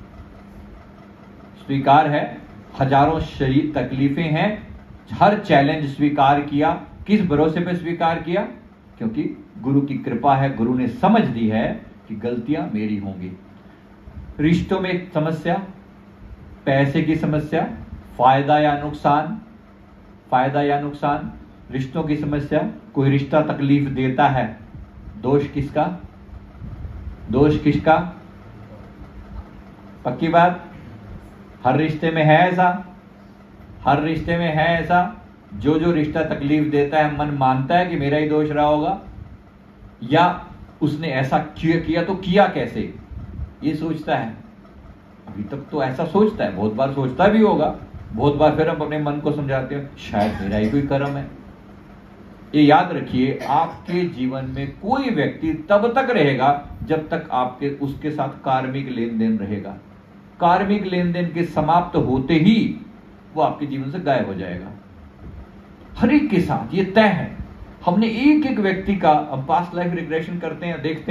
स्वीकार है। हजारों शरीर तकलीफें हैं, हर चैलेंज स्वीकार किया। किस भरोसे पे स्वीकार किया? क्योंकि गुरु की कृपा है, गुरु ने समझ दी है कि गलतियां मेरी होंगी। रिश्तों में एक समस्या, पैसे की समस्या, फायदा या नुकसान, फायदा या नुकसान, रिश्तों की समस्या, कोई रिश्ता तकलीफ देता है, दोष किसका? दोष किसका? पक्की बात, हर रिश्ते में है ऐसा, हर रिश्ते में है ऐसा। जो जो रिश्ता तकलीफ देता है, मन मानता है कि मेरा ही दोष रहा होगा, या उसने ऐसा किया किया तो किया कैसे, ये सोचता है। अभी तक तो ऐसा सोचता है, बहुत बार सोचता भी होगा, बहुत बार फिर हम अपने मन को समझाते हैं शायद मेरा ही कोई कर्म है। ये याद रखिए, आपके जीवन में कोई व्यक्ति तब तक रहेगा जब तक आपके उसके साथ कार्मिक लेन देन रहेगा। कार्मिक लेन देन के समाप्त होते ही वो आपके जीवन से गायब हो जाएगा। हर एक के साथ ये तय है। हमने एक एक व्यक्ति का, हम पास्ट लाइफ रिग्रेशन करते हैं, देखते हैं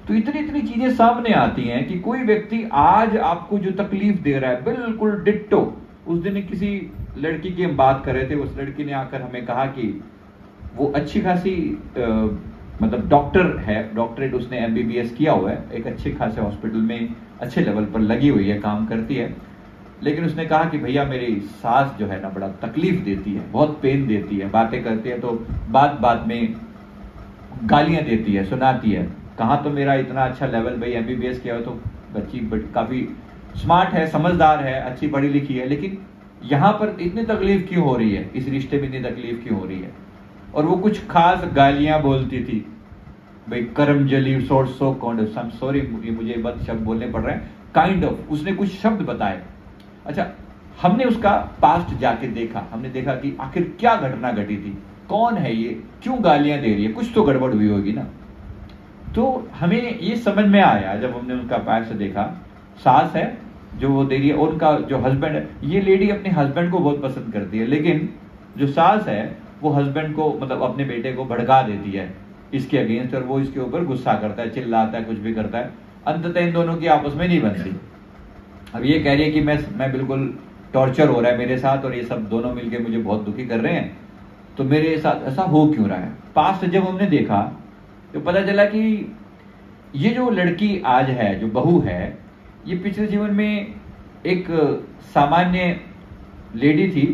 तो इतनी इतनी चीजें सामने आती हैं कि कोई व्यक्ति आज आपको जो तकलीफ दे रहा है बिल्कुल डिट्टो। उस दिन किसी लड़की की हम बात कर रहे थे, उस लड़की ने आकर हमें कहा कि वो अच्छी खासी मतलब डॉक्टर है, डॉक्टरेट उसने एमबीबीएस किया हुआ है, एक अच्छे खासे हॉस्पिटल में अच्छे लेवल पर लगी हुई है, काम करती है। लेकिन उसने कहा कि भैया मेरी सास जो है ना बड़ा तकलीफ देती है, बहुत पेन देती है, बातें करती है तो बात बात में गालियां देती है, सुनाती है। कहाँ तो मेरा इतना अच्छा लेवल, भाई एमबीबीएस किया हो तो बच्ची काफी स्मार्ट है, समझदार है, अच्छी पढ़ी लिखी है, लेकिन यहाँ पर इतनी तकलीफ क्यों हो रही है, इस रिश्ते में इतनी तकलीफ क्यों हो रही है। और वो कुछ खास गालियां बोलती थी, भाई करम जली सोर्ट सो कौन सॉरी मुझे बद शब्द बोलने पड़ रहे हैं, काइंड ऑफ उसने कुछ शब्द बताए। अच्छा, हमने उसका पास्ट जाके देखा, हमने देखा कि आखिर क्या घटना घटी थी, कौन है ये, क्यों गालियां दे रही है, कुछ तो गड़बड़ हुई होगी ना। तो हमें ये समझ में आया जब हमने उनका पास्ट देखा, सास है जो वो दे रही है, उनका जो हस्बैंड है, ये लेडी अपने हस्बैंड को बहुत पसंद करती है, लेकिन जो सास है वो हस्बैंड को मतलब अपने बेटे को भड़का देती है इसके अगेंस्ट, और वो इसके ऊपर गुस्सा करता है, चिल्लाता है, कुछ भी करता है। अंततः इन दोनों की आपस में नहीं बनती। अब ये कह रही है कि मैं मैं बिल्कुल टॉर्चर हो रहा है मेरे साथ और ये सब दोनों मिलके मुझे बहुत दुखी कर रहे हैं, तो मेरे साथ ऐसा हो क्यों रहा है। पास्ट जब हमने देखा तो पता चला कि ये जो लड़की आज है, जो बहू है, ये पिछले जीवन में एक सामान्य लेडी थी,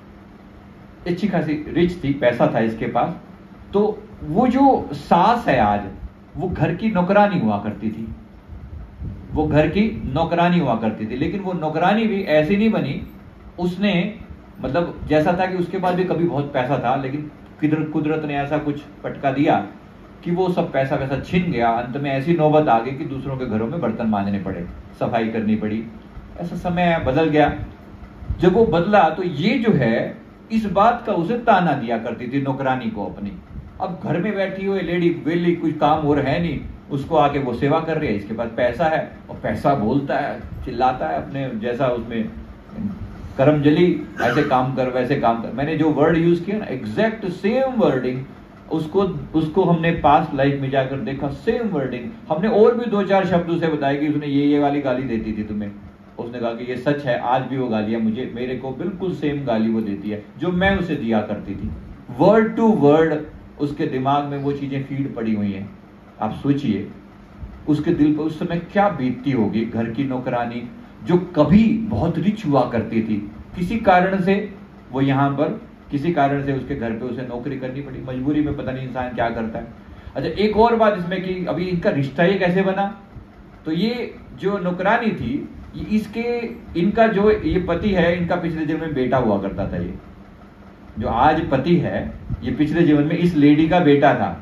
अच्छी खासी रिच थी, पैसा था इसके पास। तो वो जो सास है आज, वो घर की नौकरानी हुआ करती थी, वो घर की नौकरानी हुआ करती थी, लेकिन वो नौकरानी भी ऐसी नहीं बनी, उसने मतलब जैसा था कि उसके पास भी कभी बहुत पैसा था, लेकिन किधर कुदरत ने ऐसा कुछ पटका दिया कि वो सब पैसा पैसा छिन गया। अंत में ऐसी नौबत आ गई कि दूसरों के घरों में बर्तन मांजने पड़े, सफाई करनी पड़ी, ऐसा समय बदल गया। जब वो बदला तो ये जो है इस बात का उसे ताना दिया करती थी नौकरानी को अपनी। अब घर में बैठी हुई लेडी वेली, कुछ काम और है नहीं, उसको आके वो सेवा कर रही है, इसके पास पैसा है और पैसा बोलता है, चिल्लाता है अपने जैसा, उसमें करम जली, ऐसे काम कर वैसे काम कर। मैंने जो वर्ड यूज किया ना, एग्जैक्ट सेम वर्डिंग, उसको उसको हमने पास्ट लाइफ में जाकर देखा, सेम वर्डिंग। हमने और भी दो चार शब्द उसे बताए कि उसने ये ये वाली गाली देती थी तुम्हें, उसने कहा कि ये सच है, आज भी वो गालियां मुझे मेरे को बिल्कुल सेम गाली वो देती है जो मैं उसे दिया करती थी। वर्ड टू वर्ड उसके दिमाग में वो चीजें फीड पड़ी हुई हैं। आप सोचिए उसके दिल पर उस समय क्या बीतती होगी। घर की नौकरानी जो कभी बहुत रिच हुआ करती थी, किसी कारण से वो यहाँ पर, किसी कारण से उसके घर पे उसे नौकरी करनी पड़ी, मजबूरी में पता नहीं इंसान क्या करता है। अच्छा, एक और बात इसमें कि अभी इनका रिश्ता ये कैसे बना, तो ये जो नौकरानी थी, इसके इनका जो ये पति है, इनका पिछले जीवन में बेटा हुआ करता था। ये जो आज पति है, ये पिछले जीवन में इस लेडी का बेटा था,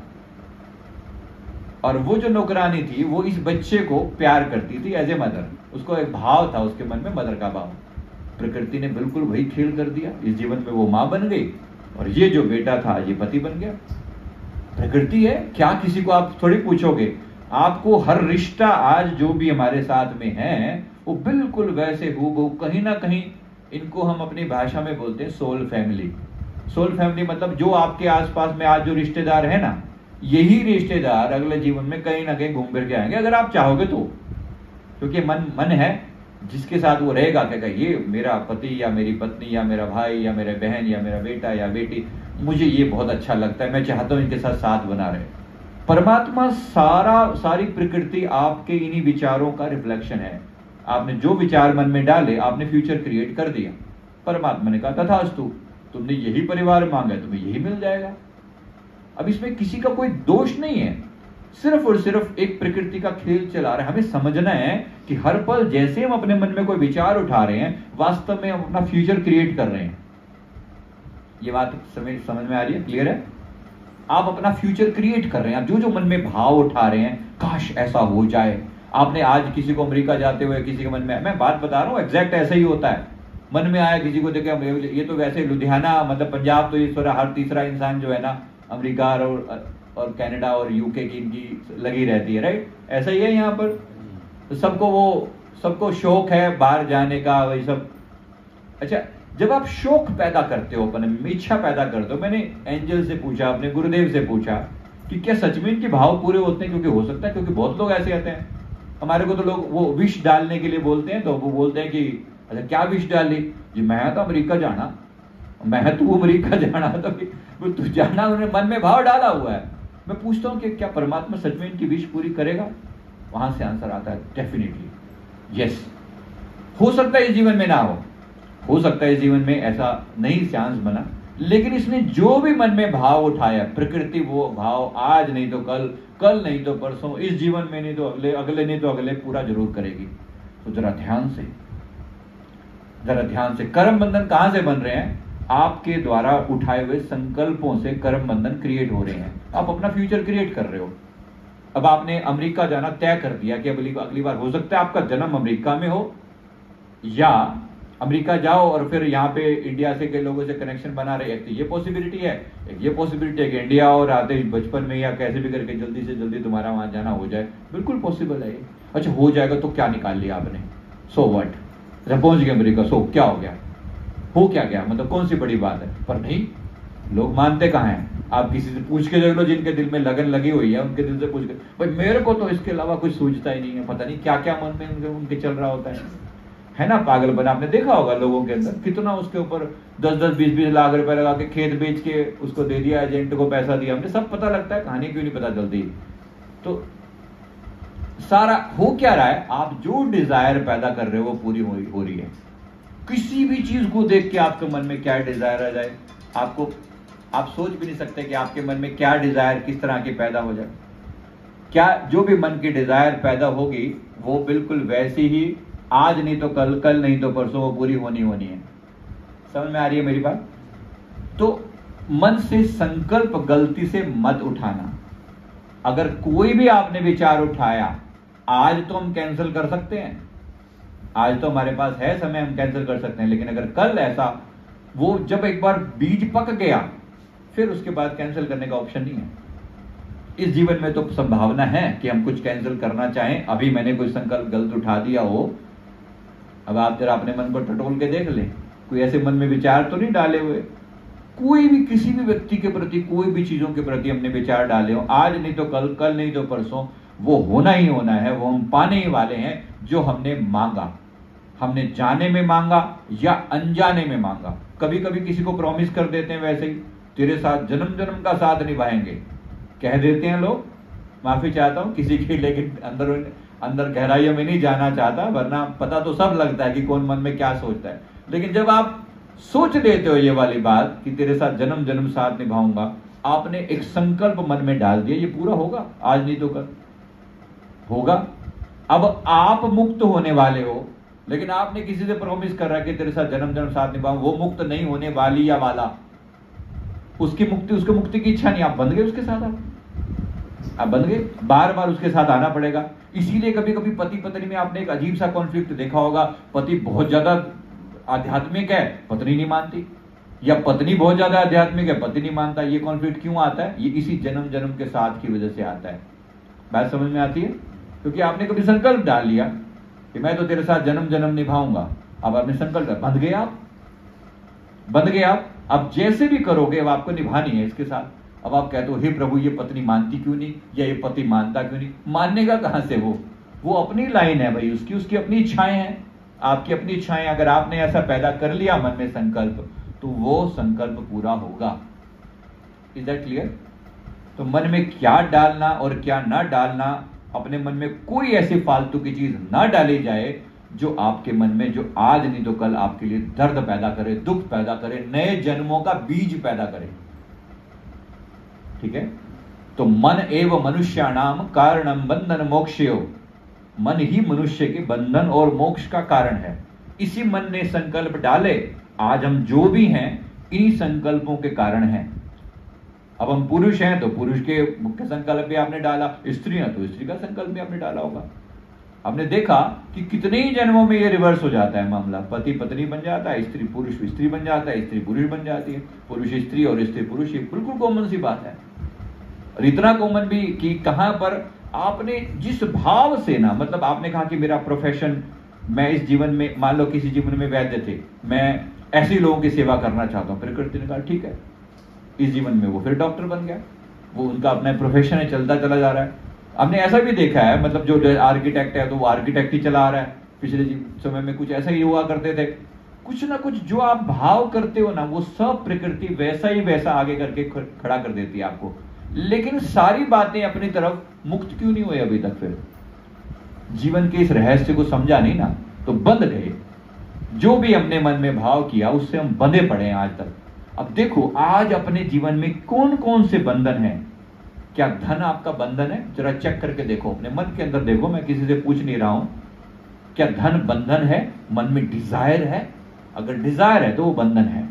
और वो जो नौकरानी थी वो इस बच्चे को प्यार करती थी एज ए मदर। उसको एक भाव था उसके मन में, मदर का भाव। प्रकृति ने बिल्कुल वही खेल कर दिया, इस जीवन में वो माँ बन गई और ये जो बेटा था ये पति बन गया। प्रकृति है क्या, किसी को आप थोड़ी पूछोगे। आपको हर रिश्ता आज जो भी हमारे साथ में है वो बिल्कुल वैसे हूबहू, कहीं ना कहीं इनको हम अपनी भाषा में बोलते हैं सोल फैमिली। सोल फैमिली मतलब जो आपके आसपास में आज जो रिश्तेदार है ना, यही रिश्तेदार अगले जीवन में कहीं ना कहीं घूम फिर के आएंगे अगर आप चाहोगे तो। क्योंकि मन मन है जिसके साथ वो रहेगा, कहेगा ये मेरा पति या मेरी पत्नी या मेरा भाई या मेरे बहन या मेरा बेटा या बेटी, मुझे ये बहुत अच्छा लगता है, मैं चाहता हूं इनके साथ साथ बना रहे। परमात्मा सारा सारी प्रकृति आपके इन्हीं विचारों का रिफ्लेक्शन है। आपने जो विचार मन में डाले, आपने फ्यूचर क्रिएट कर दिया। परमात्मा ने कहा तथास्तु, तुमने यही परिवार मांगा, तुम्हें यही मिल जाएगा। अब इसमें किसी का कोई दोष नहीं है, सिर्फ और सिर्फ एक प्रकृति का खेल चला रहा है। हमें समझना है कि हर पल जैसे हम अपने मन में कोई विचार उठा रहे हैं, वास्तव में हम अपना फ्यूचर क्रिएट कर रहे हैं। ये बात समझ समझ में आ रही है, क्लियर है? आप अपना फ्यूचर क्रिएट कर रहे हैं। आप जो जो मन में भाव उठा रहे हैं, काश ऐसा हो जाए। आपने आज किसी को अमेरिका जाते हुए किसी के मन में, मैं बात बता रहा हूँ एग्जैक्ट ऐसा ही होता है, मन में आया किसी को देखे, ये तो वैसे लुधियाना मतलब पंजाब तो ये थोड़ा हर तीसरा इंसान जो है ना अमेरिका और और कनाडा और यूके की इनकी लगी रहती है, राइट? ऐसा ही है यहाँ पर। तो सबको वो सबको शौक है बाहर जाने का, वही सब। अच्छा, जब आप शौक पैदा करते हो, अपने इच्छा पैदा करते हो, मैंने एंजल से पूछा, अपने गुरुदेव से पूछा कि क्या सच में इनके भाव पूरे होते हैं, क्योंकि हो सकता है, क्योंकि बहुत लोग ऐसे आते हैं हमारे को, तो लोग वो विश डालने के लिए बोलते हैं, तो वो बोलते हैं कि अच्छा क्या विश डाली, जी मैं तो अमेरिका जाना, मैं तू अमेरिका जाना, तो तू जाना, उन्होंने मन में भाव डाला हुआ है। मैं पूछता हूं कि क्या परमात्मा सच में इनकी विश पूरी करेगा? वहां से आंसर आता है डेफिनेटली यस। हो सकता है इस जीवन में ना हो, हो सकता है इस जीवन में ऐसा नहीं चांस बना, लेकिन इसने जो भी मन में भाव उठाया, प्रकृति वो भाव आज नहीं तो कल, कल नहीं तो परसों, इस जीवन में नहीं तो अगले, अगले नहीं तो अगले पूरा जरूर करेगी। तो जरा ध्यान से, जरा ध्यान से, कर्म बंधन कहां से बन रहे हैं? आपके द्वारा उठाए हुए संकल्पों से कर्म बंधन क्रिएट हो रहे हैं। आप अपना फ्यूचर क्रिएट कर रहे हो। अब आपने अमेरिका जाना तय कर दिया कि अगली अगली बार हो सकता है आपका जन्म अमेरिका में हो, या अमेरिका जाओ और फिर यहाँ पे इंडिया से के लोगों से कनेक्शन बना रहे, एक तो ये पॉसिबिलिटी है, एक ये पॉसिबिलिटी है कि इंडिया और आते बचपन में या कैसे भी करके जल्दी से जल्दी तुम्हारा वहां जाना हो जाए, बिल्कुल पॉसिबल है ये। अच्छा हो जाएगा तो क्या निकाल लिया आपने, सो व्हाट, जब पहुंच गए अमेरिका, सो क्या हो गया, हो क्या गया, मतलब कौन सी बड़ी बात है? पर नहीं, लोग मानते कहाँ हैं? आप किसी से पूछ के देख लो, जिनके दिल में लगन लगी हुई है उनके दिल से पूछ के, भाई मेरे को तो इसके अलावा कुछ सूझता ही नहीं है, पता नहीं क्या क्या मन में उनके उनके चल रहा होता है है ना। पागल बना, आपने देखा होगा लोगों के अंदर कितना, उसके ऊपर दस दस बीस बीस लाख रुपए लगा के खेत बेच के उसको दे दिया, एजेंट को पैसा दिया, हमने सब पता लगता है, कहानी क्यों नहीं पता चलती। तो सारा हो क्या रहा है, आप जो डिजायर पैदा कर रहे हो वो पूरी हो, हो रही है। किसी भी चीज को देख के आपके मन में क्या डिजायर आ जाए, आपको आप सोच भी नहीं सकते कि आपके मन में क्या डिजायर किस तरह की पैदा हो जाए। क्या जो भी मन की डिजायर पैदा होगी वो बिल्कुल वैसी ही, आज नहीं तो कल, कल नहीं तो परसों वो पूरी होनी होनी है। समझ में आ रही है मेरी बात? तो मन से संकल्प गलती से मत उठाना। अगर कोई भी आपने विचार उठाया, आज तो हम कैंसिल कर सकते हैं, आज तो हमारे पास है समय, हम कैंसिल कर सकते हैं, लेकिन अगर कल ऐसा, वो जब एक बार बीज पक गया फिर उसके बाद कैंसिल करने का ऑप्शन नहीं है। इस जीवन में तो संभावना है कि हम कुछ कैंसिल करना चाहें। अभी मैंने कोई संकल्प गलत उठा दिया हो, अब आप जरा अपने मन को टटोल के देख लें, कोई ऐसे मन में विचार तो नहीं डाले हुए, कोई भी किसी भी व्यक्ति के प्रति, कोई भी चीजों के प्रति हमने विचार डाले हो, आज नहीं तो कल, कल नहीं तो परसों, वो होना ही होना है, वो हम पाने ही वाले हैं जो हमने मांगा। हमने जाने में मांगा या अनजाने में मांगा। कभी कभी किसी को प्रॉमिस कर देते हैं, वैसे ही तेरे साथ जन्म जन्म का साथ निभाएंगे कह देते हैं लोग, माफी चाहता हूं किसी की, लेकिन अंदर अंदर गहराइयों में नहीं जाना चाहता, वरना पता तो सब लगता है कि कौन मन में क्या सोचता है। लेकिन जब आप सोच लेते हो ये वाली बात कि तेरे साथ जन्म जन्म साथ निभाऊंगा, आपने एक संकल्प मन में डाल दिया, ये पूरा होगा, आज नहीं तो कल होगा। अब आप मुक्त होने वाले हो, लेकिन आपने किसी से प्रॉमिस कर रहा है कि तेरे साथ जन्म जन्म साथ निभाऊं, वो मुक्त नहीं होने वाली या वाला, उसकी मुक्ति, उसके मुक्ति की इच्छा नहीं, आप बंध गए उसके साथ, आप आप बंध गए, बार बार उसके साथ आना पड़ेगा। इसीलिए कभी कभी पति पत्नी में आपने एक अजीब सा कॉन्फ्लिक्ट देखा होगा, पति बहुत ज्यादा आध्यात्मिक है, पत्नी नहीं मानती, या पत्नी बहुत ज्यादा आध्यात्मिक है, पति नहीं मानता। ये कॉन्फ्लिक्ट क्यों आता है? ये इसी जन्म जन्म के साथ की वजह से आता है। बात समझ में आती है? क्योंकि आपने कभी संकल्प डाल लिया कि मैं तो तेरे साथ जन्म जन्म निभाऊंगा, अब आपने संकल्प, बंध गए आप, बंध गए आप। अब जैसे भी करोगे अब आपको निभानी है इसके साथ। अब आप कहते हो हे प्रभु ये पत्नी मानती क्यों नहीं, या ये पति मानता क्यों नहीं? मानने का कहां से, वो वो अपनी लाइन है भाई, उसकी उसकी अपनी इच्छाएं हैं, आपकी अपनी इच्छाएं। अगर आपने ऐसा पैदा कर लिया मन में संकल्प, तो वो संकल्प पूरा होगा। Is that clear? तो मन में क्या डालना और क्या ना डालना, अपने मन में कोई ऐसी फालतू की चीज ना डाली जाए जो आपके मन में, जो आज नहीं तो कल आपके लिए दर्द पैदा करे, दुख पैदा करे, नए जन्मों का बीज पैदा करे। ठीक है? तो मन एवं मनुष्याणाम कारणम बंधन मोक्षयो, मन ही मनुष्य के बंधन और मोक्ष का कारण है। इसी मन ने संकल्प डाले, आज हम जो भी हैं इन्हीं संकल्पों के कारण हैं। अब हम पुरुष हैं तो पुरुष के मुख्य संकल्प भी आपने डाला, स्त्री है तो स्त्री का संकल्प भी आपने डाला होगा। आपने देखा कि कितने ही जन्मों में ये रिवर्स हो जाता है मामला, पति पत्नी बन जाता है, स्त्री पुरुष स्त्री बन जाता है, स्त्री पुरुष बन जाती है, पुरुष स्त्री और स्त्री पुरुष, ये बिल्कुल कॉमन सी बात है। और इतना कॉमन भी कि कहां पर आपने जिस भाव से ना, मतलब आपने कहा कि मेरा प्रोफेशन, मैं इस जीवन में, मान लो किसी जीवन में वैद्य थे, मैं ऐसे लोगों की सेवा करना चाहता हूं, प्रकृति ने कहा ठीक है, इस जीवन में वो फिर डॉक्टर बन गया। वो उनका अपना प्रोफेशन है, चलता चला जा रहा है। हमने ऐसा भी देखा है, मतलब जो आर्किटेक्ट है तो वो आर्किटेक्ट ही चला आ रहा है। पिछले समय में कुछ ऐसा ही हुआ करते थे, कुछ ना कुछ जो आप भाव करते हो ना, वो सब प्रकृति वैसा ही वैसा आगे करके खड़ा कर देती है आपको। लेकिन सारी बातें अपनी तरफ मुक्त क्यों नहीं हुए अभी तक? फिर जीवन के इस रहस्य को समझा नहीं ना, तो बंध गए। जो भी हमने मन में भाव किया उससे हम बंधे पड़े हैं आज तक। अब देखो, आज अपने जीवन में कौन कौन से बंधन हैं। क्या धन आपका बंधन है? जरा चेक करके देखो, अपने मन के अंदर देखो। मैं किसी से पूछ नहीं रहा हूं। क्या धन बंधन है? मन में डिजायर है? अगर डिजायर है तो वो बंधन है।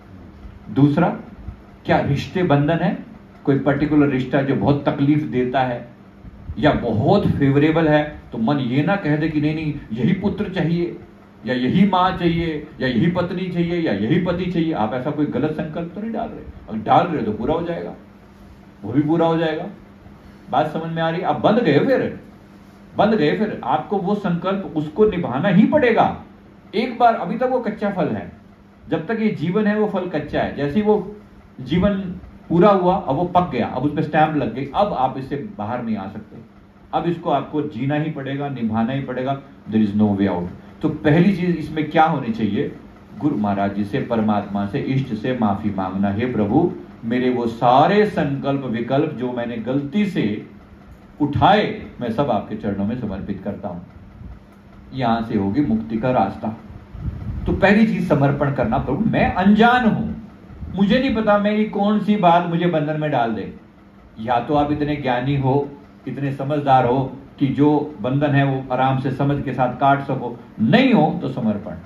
दूसरा, क्या रिश्ते बंधन है? कोई पर्टिकुलर रिश्ता जो बहुत तकलीफ देता है या बहुत फेवरेबल है, तो मन ये ना कह दे कि नहीं नहीं यही पुत्र चाहिए, या यही माँ चाहिए, या यही पत्नी चाहिए, या यही पति चाहिए। आप ऐसा कोई गलत संकल्प तो नहीं डाल रहे? अगर डाल रहे हो तो पूरा हो जाएगा, वो भी पूरा हो जाएगा। बात समझ में आ रही? आप बंध गए, फिर बंध गए, फिर आपको वो संकल्प उसको निभाना ही पड़ेगा। एक बार, अभी तक वो कच्चा फल है, जब तक ये जीवन है वो फल कच्चा है। जैसे ही वो जीवन पूरा हुआ, अब वो पक गया, अब उसमें स्टैंप लग गई, अब आप इससे बाहर नहीं आ सकते। अब इसको आपको जीना ही पड़ेगा, निभाना ही पड़ेगा। There is no way out. तो पहली चीज इसमें क्या होनी चाहिए? गुरु महाराज जी से, परमात्मा से, इष्ट से माफी मांगना। हे प्रभु, मेरे वो सारे संकल्प विकल्प जो मैंने गलती से उठाए, मैं सब आपके चरणों में समर्पित करता हूं। यहां से होगी मुक्ति का रास्ता। तो पहली चीज समर्पण करना। प्रभु, मैं अनजान हूं, मुझे नहीं पता मेरी कौन सी बात मुझे बंधन में डाल दे। या तो आप इतने ज्ञानी हो, इतने समझदार हो कि जो बंधन है वो आराम से समझ के साथ काट सको। नहीं हो तो समर्पण।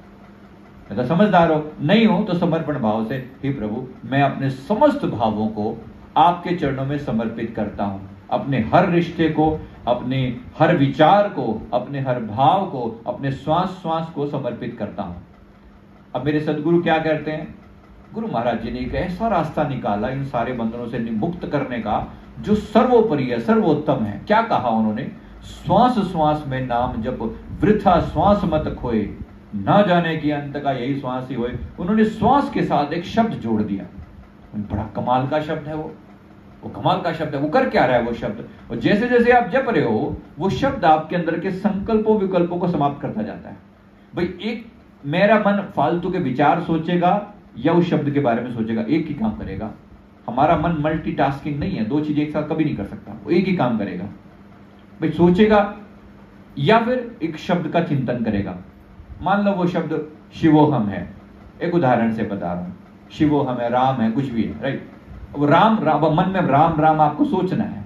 अगर समझदार हो, नहीं हो तो समर्पण भाव से, हे प्रभु, मैं अपने समस्त भावों को आपके चरणों में समर्पित करता हूं। अपने हर रिश्ते को, अपने हर विचार को, अपने हर भाव को, अपने श्वास श्वास को समर्पित करता हूं। अब मेरे सदगुरु क्या कहते हैं? गुरु महाराज जी ने एक ऐसा रास्ता निकाला इन सारे बंधनों से मुक्त करने का जो सर्वोपरि है, सर्वोत्तम है। क्या कहा उन्होंने? श्वास श्वास में नाम जप, वृथा श्वास मत खोए, ना जाने की अंत का यही श्वास ही होए। उन्होंने श्वास के साथ एक शब्द जोड़ दिया। बड़ा कमाल का शब्द है वो वो कमाल का शब्द है। वो कर क्या रहा है वो शब्द? और जैसे जैसे आप जप रहे हो, वो शब्द आपके अंदर के संकल्पों विकल्पों को समाप्त करता जाता है। भाई, एक मेरा मन फालतू के विचार सोचेगा या उस शब्द के बारे में सोचेगा, एक ही काम करेगा। हमारा मन मल्टीटास्किंग नहीं है, दो चीजें एक साथ कभी नहीं कर सकता। वो एक ही काम करेगा। भाई, सोचेगा या फिर एक शब्द का चिंतन करेगा। मान लो वो शब्द शिवोहम है, एक उदाहरण से बता रहा हूं। शिवोहम है, राम है, कुछ भी है, राइट? अब राम राम मन में राम राम आपको सोचना है।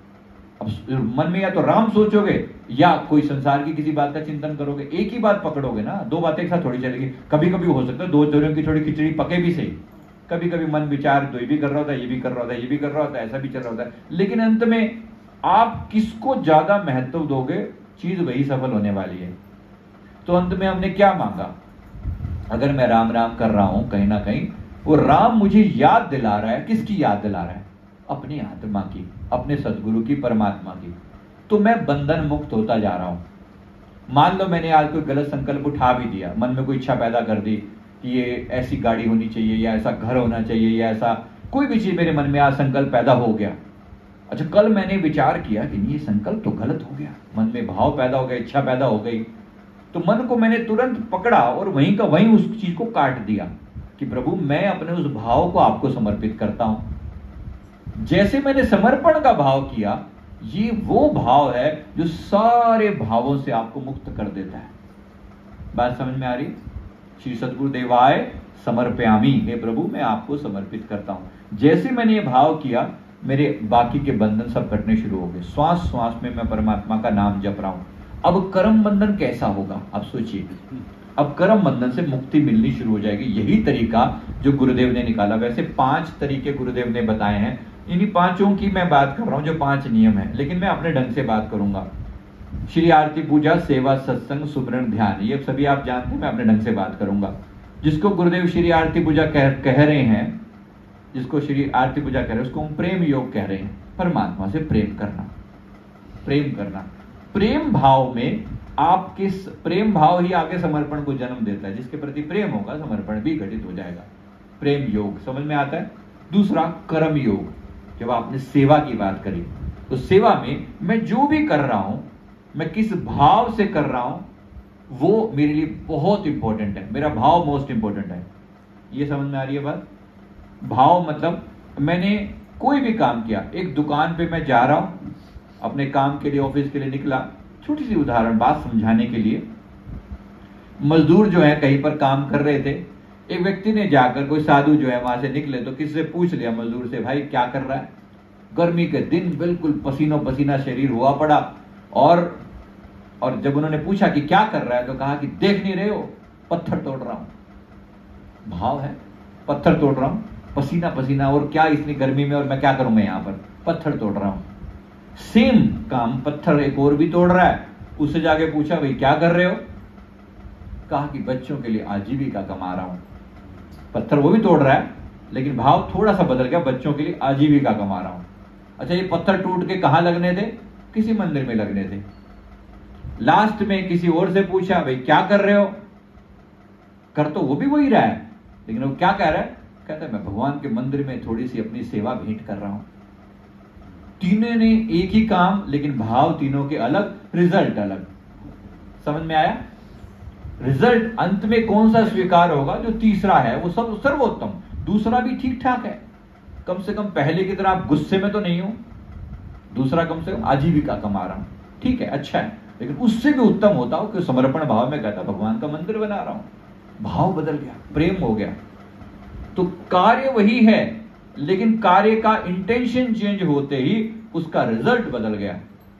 अब मन में या तो राम सोचोगे या कोई संसार की किसी बात का चिंतन करोगे। एक ही बात पकड़ोगे ना, दो बातें एक साथ थोड़ी चलेगी। कभी कभी हो सकता है दो जोड़ों की थोड़ी खिचड़ी पके भी सही। कभी कभी मन विचार तो ये भी कर रहा होता है, ये भी कर रहा होता है, ये भी कर रहा होता है, ऐसा भी चल रहा होता है। लेकिन अंत में आप किसको ज्यादा महत्व दोगे, चीज वही सफल होने वाली है। तो अंत में हमने क्या मांगा? अगर मैं राम राम कर रहा हूं, कहीं ना कहीं वो राम मुझे याद दिला रहा है। किसकी याद दिला रहा है? अपनी आत्मा की, अपने सदगुरु की, परमात्मा की। तो मैं बंधन मुक्त होता जा रहा हूं। मान लो मैंने आज कोई गलत संकल्प उठा भी दिया, मन में कोई इच्छा पैदा कर दी कि ये ऐसी गाड़ी होनी चाहिए, या ऐसा घर होना चाहिए, या ऐसा कोई भी चीज मेरे मन में आज संकल्प पैदा हो गया। अच्छा, कल मैंने विचार किया कि ये संकल्प तो गलत हो गया, मन में भाव पैदा हो गया, इच्छा पैदा हो गई। तो मन को मैंने तुरंत पकड़ा और वहीं का वहीं उस चीज को काट दिया कि प्रभु, मैं अपने उस भाव को आपको समर्पित करता हूं। जैसे मैंने समर्पण का भाव किया, ये वो भाव है जो सारे भावों से आपको मुक्त कर देता है। बात समझ में आ रही? श्री सद्गुरुदेवाय समर्पयामि, हे प्रभु, मैं आपको समर्पित करता हूं। जैसे मैंने ये भाव किया, मेरे बाकी के बंधन सब कटने शुरू हो गए। श्वास श्वास में मैं परमात्मा का नाम जप रहा हूं। अब कर्म बंधन कैसा होगा? आप सोचिए। अब कर्म बंधन से मुक्ति मिलनी शुरू हो जाएगी। यही तरीका जो गुरुदेव ने निकाला। वैसे पांच तरीके गुरुदेव ने बताए हैं, इन्हीं पांचों की मैं बात कर रहा हूं, जो पांच नियम है, लेकिन मैं अपने ढंग से बात करूंगा। श्री आरती पूजा, सेवा, सत्संग, सुमरण, ध्यान, ये सभी आप जानते हैं, मैं अपने ढंग से बात करूंगा। जिसको गुरुदेव श्री आरती पूजा कह, कह रहे हैं, जिसको श्री आरती पूजा कह रहे हैं, उसको हम प्रेम योग कह रहे हैं। परमात्मा से प्रेम करना, प्रेम करना। प्रेम भाव में आप किस प्रेम भाव ही आगे समर्पण को जन्म देता है। जिसके प्रति प्रेम होगा, समर्पण भी घटित हो जाएगा। प्रेम योग समझ में आता है। दूसरा कर्म योग, जब आपने सेवा की बात करी, तो सेवा में मैं जो भी कर रहा हूं, मैं किस भाव से कर रहा हूं, वो मेरे लिए बहुत इंपॉर्टेंट है। मेरा भाव मोस्ट इंपॉर्टेंट है। ये समझ में आ रही है बात? भाव मतलब मैंने कोई भी काम किया, एक दुकान पे मैं जा रहा हूं, अपने काम के लिए, ऑफिस के लिए निकला। छोटी सी उदाहरण बात समझाने के लिए, मजदूर जो है कहीं पर काम कर रहे थे, एक व्यक्ति ने जाकर, कोई साधु जो है वहां से निकले तो किसी से पूछ लिया मजदूर से, भाई क्या कर रहा है? गर्मी के दिन बिल्कुल पसीनो पसीना शरीर हुआ पड़ा, और और जब उन्होंने पूछा कि क्या कर रहा है, तो कहा कि देख नहीं रहे हो, पत्थर तोड़ रहा हूं। भाव है, पत्थर तोड़ रहा हूं, पसीना पसीना, और क्या इतनी गर्मी में, और मैं क्या करूंगा यहां पर, पत्थर तोड़ रहा हूं। सेम काम पत्थर एक और भी तोड़ रहा है। उससे जाके पूछा, भाई क्या कर रहे हो? कहा कि बच्चों के लिए आजीविका कमा रहा हूं। पत्थर वो भी तोड़ रहा है, लेकिन भाव थोड़ा सा बदल गया, बच्चों के लिए आजीविका कमा रहा हूं। अच्छा, ये पत्थर टूट के कहां लगने थे? किसी मंदिर में लगने थे। लास्ट में किसी और से पूछा, भाई क्या कर रहे हो? कर तो वो भी वही रहा है, लेकिन वो क्या कह रहा है? कहता है मैं भगवान के मंदिर में थोड़ी सी अपनी सेवा भेंट कर रहा हूं। तीनों ने एक ही काम, लेकिन भाव तीनों के अलग, रिजल्ट अलग। समझ में आया? रिजल्ट अंत में कौन सा स्वीकार होगा? जो तीसरा है वो सब सर्वोत्तम, दूसरा भी ठीक ठाक है। कम से कम पहले की तरह आप गुस्से में तो नहीं हो, दूसरा कम से कम आजीविका कमा रहा हूं, ठीक है, अच्छा है। लेकिन उससे भी उत्तम होता हो कि समर्पण भाव में कहता भगवान का मंदिर बना रहा हूं। भाव बदल गया, प्रेम हो गया। तो कार्य वही है, लेकिन कार्य का इंटेंशन चेंज होते ही उसका रिजल्ट बदल गया।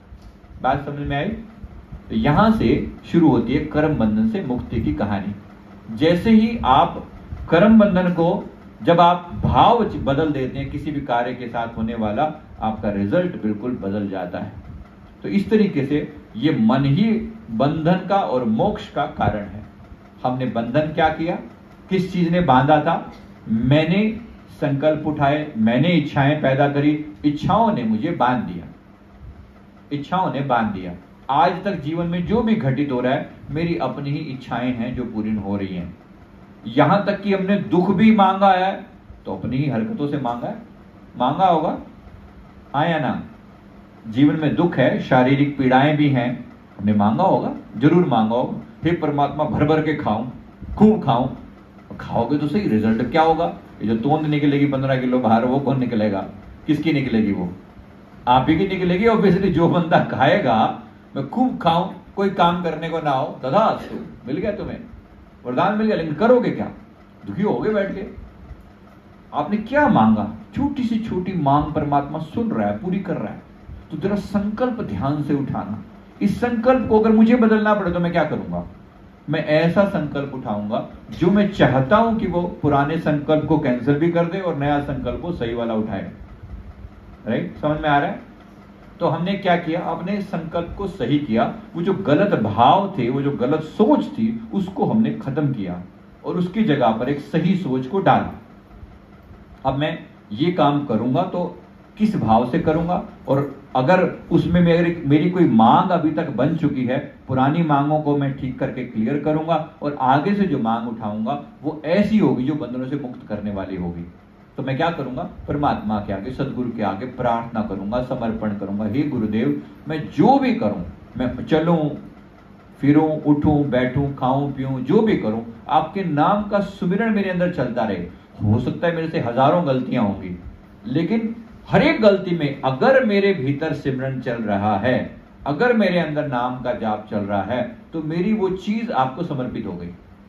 बात समझ में आई? तो यहां से शुरू होती है कर्म बंधन से मुक्ति की कहानी। जैसे ही आप कर्म बंधन को, जब आप भाव बदल देते हैं किसी भी कार्य के साथ होने वाला, आपका रिजल्ट बिल्कुल बदल जाता है। तो इस तरीके से ये मन ही बंधन का और मोक्ष का कारण है। हमने बंधन क्या किया? किस चीज ने बांधा था? मैंने संकल्प उठाए, मैंने इच्छाएं पैदा करी, इच्छाओं ने मुझे बांध दिया, इच्छाओं ने बांध दिया। आज तक जीवन में जो भी घटित हो रहा है, मेरी अपनी ही इच्छाएं हैं जो पूरी हो रही हैं। यहां तक कि हमने दुख भी मांगा है तो अपनी ही हरकतों से मांगा है, मांगा होगा, हाँ या ना? जीवन में दुख है, शारीरिक पीड़ाएं भी हैं, हमने मांगा होगा, जरूर मांगा होगा, हे परमात्मा भर भर के खाऊं, खूब खाऊं। खाओगे तो सही, रिजल्ट क्या होगा? ये जो तोंद निकलेगी पंद्रह किलो बाहर, वो कौन निकलेगा? किसकी निकलेगी? वो आप ही की निकलेगी। ऑब्वियसली जो बंदा खाएगा मैं खूब खाऊं, कोई काम करने को ना हो, तथास्तु, मिल गया तुम्हें, वरदान मिल गया, लेकिन करोगे क्या? दुखी हो गए बैठ के। आपने क्या मांगा? छोटी सी छोटी मांग परमात्मा सुन रहा है, पूरी कर रहा है। तो जरा संकल्प ध्यान से उठाना। इस संकल्प को अगर मुझे बदलना पड़े तो मैं क्या करूंगा? मैं ऐसा संकल्प उठाऊंगा जो मैं चाहता हूं कि वो पुराने संकल्प को कैंसिल भी कर दे और नया संकल्प को सही वाला उठाए। राइट? समझ में आ रहा है? तो हमने क्या किया? अपने संकल्प को सही किया। वो जो गलत भाव थे, वो जो गलत सोच थी, उसको हमने खत्म किया और उसकी जगह पर एक सही सोच को डाला। अब मैं ये काम करूंगा तो किस भाव से करूंगा, और अगर उसमें मेरी मेरी कोई मांग अभी तक बन चुकी है, पुरानी मांगों को मैं ठीक करके क्लियर करूंगा और आगे से जो मांग उठाऊंगा वो ऐसी होगी जो बंधनों से मुक्त करने वाली होगी। तो मैं क्या करूंगा? परमात्मा के आगे, सदगुरु के आगे प्रार्थना करूंगा, समर्पण करूंगा, हे गुरुदेव, मैं जो भी करूं, मैं चलूं फिरूं, उठूं बैठूं, खाऊं पीऊं, जो भी करूं, आपके नाम का सुमिरन मेरे अंदर चलता रहे। हो सकता है मेरे से हजारों गलतियां होंगी, लेकिन हर एक गलती में अगर मेरे भीतर सिमरन चल रहा है, अगर मेरे अंदर नाम का जाप चल रहा है, तो मेरी वो चीज आपको समर्पित हो गई।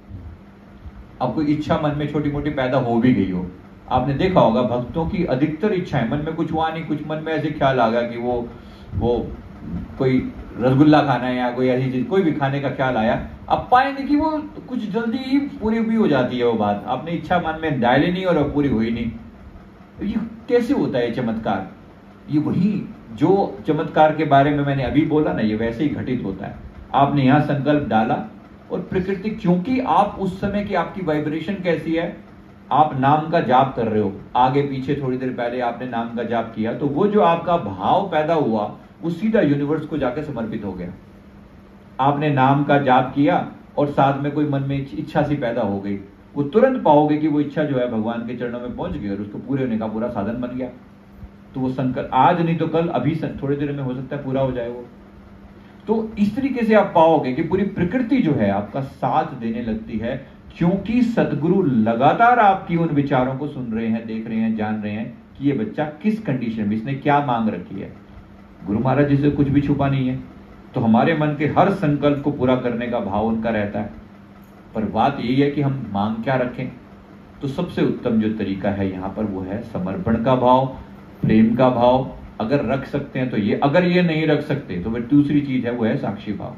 अब कोई इच्छा मन में छोटी मोटी पैदा हो भी गई हो, आपने देखा होगा भक्तों की अधिकतर इच्छाएं, मन में कुछ हुआ नहीं, कुछ मन में ऐसे ख्याल आ गया कि वो वो कोई रसगुल्ला खाना है या कोई ऐसी चीज, कोई भी खाने का ख्याल आया, अब पाएंगे कि वो कुछ जल्दी ही पूरी भी हो जाती है वो बात। आपने इच्छा मन में डाली नहीं और पूरी हुई नहीं। ये कैसे होता है चमत्कार? ये वही जो चमत्कार के बारे में मैंने अभी बोला ना, ये वैसे ही घटित होता है। आपने यहां संकल्प डाला और प्रकृति, क्योंकि आप उस समय की आपकी वाइब्रेशन कैसी है, आप नाम का जाप कर रहे हो, आगे पीछे थोड़ी देर पहले आपने नाम का जाप किया, तो वो जो आपका भाव पैदा हुआ वो सीधा यूनिवर्स को जाकर समर्पित हो गया। आपने नाम का जाप किया और साथ में कोई मन में इच्छा सी पैदा हो गई, वो तुरंत पाओगे कि वो इच्छा जो है भगवान के चरणों में पहुंच गई और उसको पूरे होने का पूरा साधन बन गया। तो वो संकल्प आज नहीं तो कल, अभी थोड़ी देर में हो सकता है पूरा हो जाए वो। तो इस तरीके से आप पाओगे कि पूरी प्रकृति जो है आपका साथ देने लगती है, क्योंकि सदगुरु लगातार आपकी उन विचारों को सुन रहे हैं, देख रहे हैं, जान रहे हैं कि ये बच्चा किस कंडीशन में, इसने क्या मांग रखी है। गुरु महाराज जी से कुछ भी छुपा नहीं है, तो हमारे मन के हर संकल्प को पूरा करने का भाव उनका रहता है। पर बात यही है कि हम मांग क्या रखें। तो सबसे उत्तम जो तरीका है यहाँ पर वो है समर्पण का भाव, प्रेम का भाव। अगर रख सकते हैं तो ये, अगर ये नहीं रख सकते तो फिर दूसरी चीज है वो है साक्षी भाव।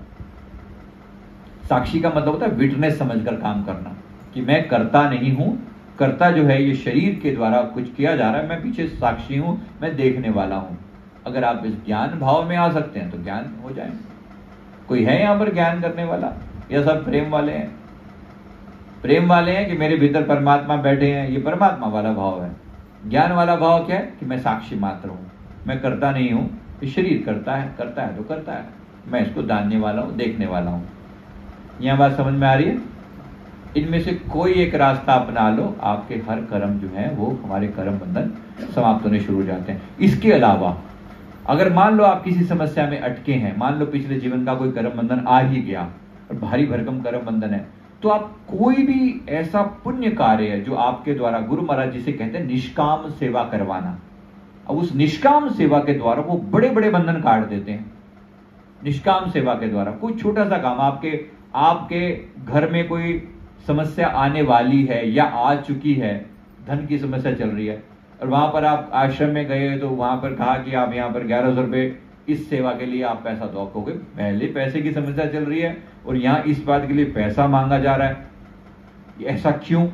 साक्षी का मतलब होता है विटनेस समझकर काम करना, कि मैं करता नहीं हूं, करता जो है ये शरीर के द्वारा कुछ किया जा रहा है, मैं पीछे साक्षी हूं, मैं देखने वाला हूं। अगर आप इस ज्ञान भाव में आ सकते हैं तो ज्ञान हो जाए। कोई है यहां पर ज्ञान करने वाला, या सब प्रेम वाले हैं? प्रेम वाले हैं कि मेरे भीतर परमात्मा बैठे हैं, ये परमात्मा वाला भाव है। ज्ञान वाला भाव क्या है कि मैं साक्षी मात्र हूं, मैं करता नहीं हूं, ये शरीर करता है, करता है तो करता है, मैं इसको जानने वाला हूं, देखने वाला हूं। यह बात समझ में आ रही है? इनमें से कोई एक रास्ता अपना लो, आपके हर कर्म जो है वो हमारे कर्म बंधन समाप्त होने शुरू हो जाते हैं। इसके अलावा अगर मान लो आप किसी समस्या में अटके हैं, मान लो पिछले जीवन का कोई कर्म बंधन आ ही गया और भारी भरकम कर्म बंधन है, तो आप कोई भी ऐसा पुण्य कार्य है जो आपके द्वारा, गुरु महाराज जिसे कहते हैं निष्काम सेवा करवाना, अब उस निष्काम सेवा के द्वारा वो बड़े बड़े बंधन काट देते हैं। निष्काम सेवा के द्वारा कोई छोटा सा काम, आपके आपके घर में कोई समस्या आने वाली है या आ चुकी है, धन की समस्या चल रही है, और वहां पर आप आश्रम में गए तो वहां पर कहा कि आप यहाँ पर ग्यारह सौ रुपये इस सेवा के लिए आप पैसा दो, कहोगे पहले पैसे की समस्या चल रही है और यहाँ इस बात के लिए पैसा मांगा जा रहा है, ऐसा क्यों?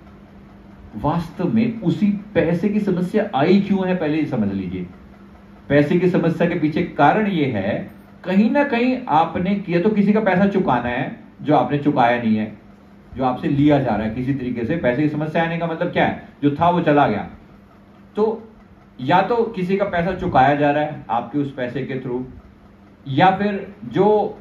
वास्तव में उसी पैसे की समस्या आई क्यों है पहले ही समझ लीजिए। पैसे की समस्या के पीछे कारण ये है, कहीं ना कहीं आपने किया तो किसी का पैसा चुकाना है जो आपने चुकाया नहीं है, जो आपसे लिया जा रहा है किसी तरीके से। पैसे की समस्या आने का मतलब क्या है? जो था वो चला गया। तो या तो किसी का पैसा चुकाया जा रहा है आपके उस पैसे के थ्रू, या फिर जो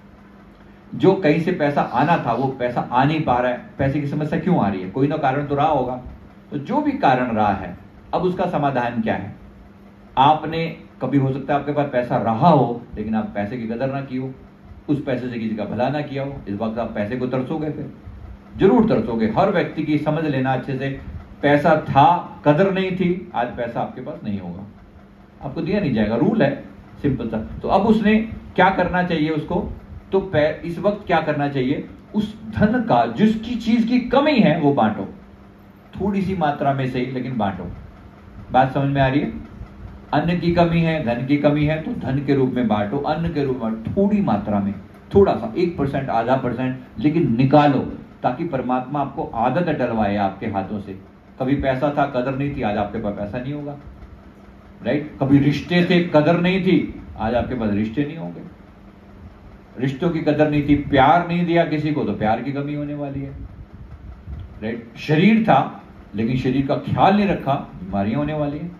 जो कहीं से पैसा आना था वो पैसा आ नहीं पा रहा है। पैसे की समस्या क्यों आ रही है? कोई ना कारण तो रहा होगा। तो जो भी कारण रहा है, अब उसका समाधान क्या है? आपने कभी, हो सकता है आपके पास पैसा रहा हो लेकिन आप पैसे की कदर ना की हो, उस पैसे से किसी का भला ना किया हो, इस वक्त आप पैसे को तरसोगे, फिर जरूर तरसोगे। हर व्यक्ति की समझ लेना अच्छे से, पैसा था, कदर नहीं थी, आज पैसा आपके पास नहीं होगा, आपको दिया नहीं जाएगा, रूल है सिंपल सा। तो अब उसने क्या करना चाहिए उसको? तो इस वक्त क्या करना चाहिए? उस धन का, जिसकी चीज की कमी है वो बांटो, थोड़ी सी मात्रा में सही लेकिन बांटो। बात समझ में आ रही है? अन्न की कमी है, धन की कमी है, तो धन के रूप में बांटो, अन्न के रूप में थोड़ी मात्रा में, थोड़ा सा, एक परसेंट, आधा परसेंट, लेकिन निकालो, ताकि परमात्मा आपको आदत डलवाए आपके हाथों से। कभी पैसा था, कदर नहीं थी, आज आपके पास पैसा नहीं होगा, राइट? कभी रिश्ते थे, कदर नहीं थी, आज आपके पास रिश्ते नहीं होंगे। रिश्तों की कदर नहीं थी, प्यार नहीं दिया किसी को, तो प्यार की कमी होने वाली है, राइट? शरीर था लेकिन शरीर का ख्याल नहीं रखा, बीमारियां होने वाली है।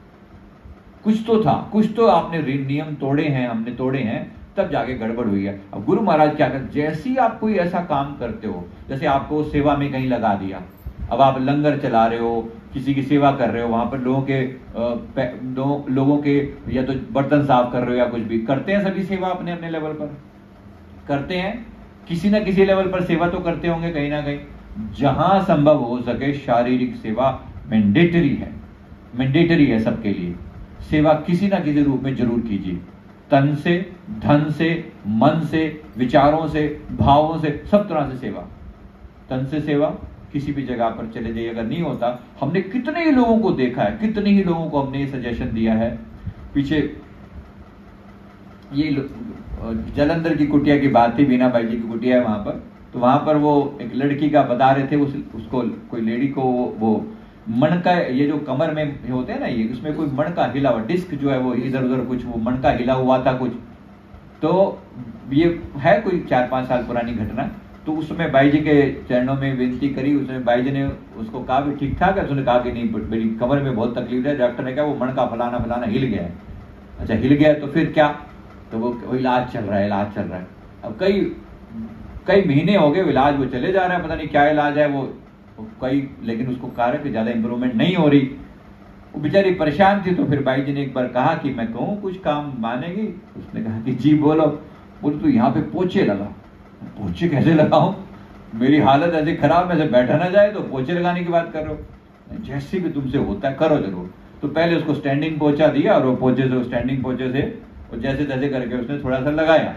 कुछ तो था, कुछ तो आपने नियम तोड़े हैं, हमने तोड़े हैं, तब जाके गड़बड़ हुई है। अब गुरु महाराज क्या करते, जैसे ही आप कोई ऐसा काम करते हो, जैसे आपको सेवा में कहीं लगा दिया, अब आप लंगर चला रहे हो, किसी की सेवा कर रहे हो, वहां पर लोगों के दो, लोगों के या तो बर्तन साफ कर रहे हो या कुछ भी करते हैं, सभी सेवा अपने अपने लेवल पर करते हैं, किसी ना किसी लेवल पर सेवा तो करते होंगे कहीं ना कहीं। जहां संभव हो सके शारीरिक सेवा मैंडेटरी है, मैंडेटरी है सबके लिए। सेवा किसी ना किसी रूप में जरूर कीजिए, तन से, धन से, मन से, विचारों से, भावों से, सब तरह से सेवा। तन से सेवा, किसी भी जगह पर चले जाइए, अगर नहीं होता, हमने कितने ही लोगों को देखा है, कितने ही लोगों को हमने ये सजेशन दिया है। पीछे ये जलंधर की कुटिया की बात थी, बीना बाई जी की कुटिया है वहां पर, तो वहां पर वो एक लड़की का बता रहे थे, उस, उसको कोई लेडी को वो, वो मणका, ये जो कमर में होते हैं ना, ये उसमें कोई मणका हिला हुआ, डिस्क जो है वो इधर उधर कुछ वो मणका हिला हुआ था कुछ। तो ये है कोई चार पांच साल पुरानी घटना। तो उसमें बाई जी के चरणों में विनती करी, उसमें बाई जी ने उसको कहा भी ठीक ठाक है, उसने कहा कि नहीं मेरी कमर में बहुत तकलीफ है। डॉक्टर ने कहा वो मणका फलाना फलाना हिल गया है। अच्छा हिल गया तो फिर क्या? तो वो इलाज चल रहा है, इलाज चल रहा है। अब कई कई महीने हो गए इलाज वो चले जा रहा है, पता नहीं क्या इलाज है वो कई, लेकिन उसको कारण कि ज्यादा इंप्रूवमेंट नहीं हो रही। वो बेचारी परेशान थी, तो फिर बाई जी ने एक बार कहा कि मैं कहूँ कुछ काम मानेगी? उसने कहा कि जी बोलो। बोल तू यहाँ पे पोछे लगा। पोछे कैसे लगाऊं, मेरी हालत ऐसी खराब, में से बैठा ना जाए, तो पोछे लगाने की बात कर रहे हो? जैसे भी तुमसे होता है करो जरूर। तो पहले उसको स्टैंडिंग पोछा दिया, और वो पोछे से स्टैंडिंग पोछे से और जैसे तैसे करके उसने थोड़ा सा लगाया।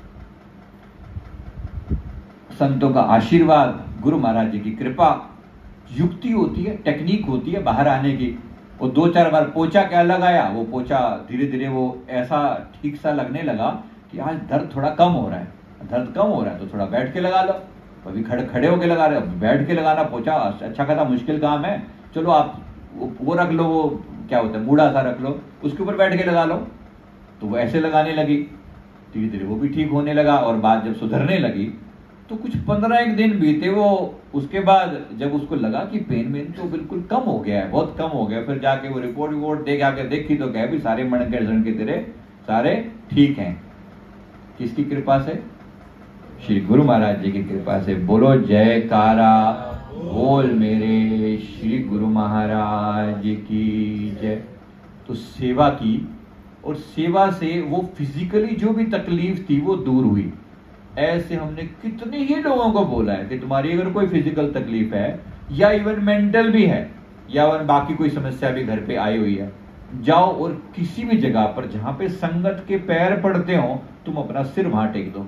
संतों का आशीर्वाद, गुरु महाराज जी की कृपा, युक्ति होती है, टेक्निक होती है बाहर आने की। वो दो चार बार पोछा क्या लगाया, वो पोछा धीरे धीरे वो ऐसा ठीक सा लगने लगा कि आज दर्द थोड़ा कम हो रहा है। दर्द कम हो रहा है तो थोड़ा बैठ के लगा लो। कभी खड़े खड़े होके लगा रहे, बैठ के लगाना पोछा अच्छा खासा मुश्किल काम है। चलो आप वो, वो रख लो, वो क्या होता है बूढ़ा सा रख लो, उसके ऊपर बैठ के लगा लो। तो वो ऐसे लगाने लगी, धीरे धीरे वो भी ठीक होने लगा। और बात जब सुधरने लगी तो कुछ पंद्रह एक दिन बीते, वो उसके बाद जब उसको लगा कि पेन वेन तो बिल्कुल कम हो गया है, बहुत कम हो गया, फिर जाके वो रिपोर्ट रिपोर्ट दे आके देखी तो कह भी सारे मणके झणके तेरे सारे ठीक हैं। किसकी कृपा से? श्री गुरु महाराज जी की कृपा से। बोलो जयकारा बोल मेरे श्री गुरु महाराज की जय। तो सेवा की, और सेवा से वो फिजिकली जो भी तकलीफ थी वो दूर हुई। ऐसे हमने कितने ही लोगों को बोला है कि तुम्हारी अगर कोई फिजिकल तकलीफ है या इवन मेंटल भी है या बाकी कोई समस्या भी घर पे आई हुई है, जाओ और किसी भी जगह पर जहां पे संगत के पैर पड़ते हो तुम अपना सिर वहां टेक दो,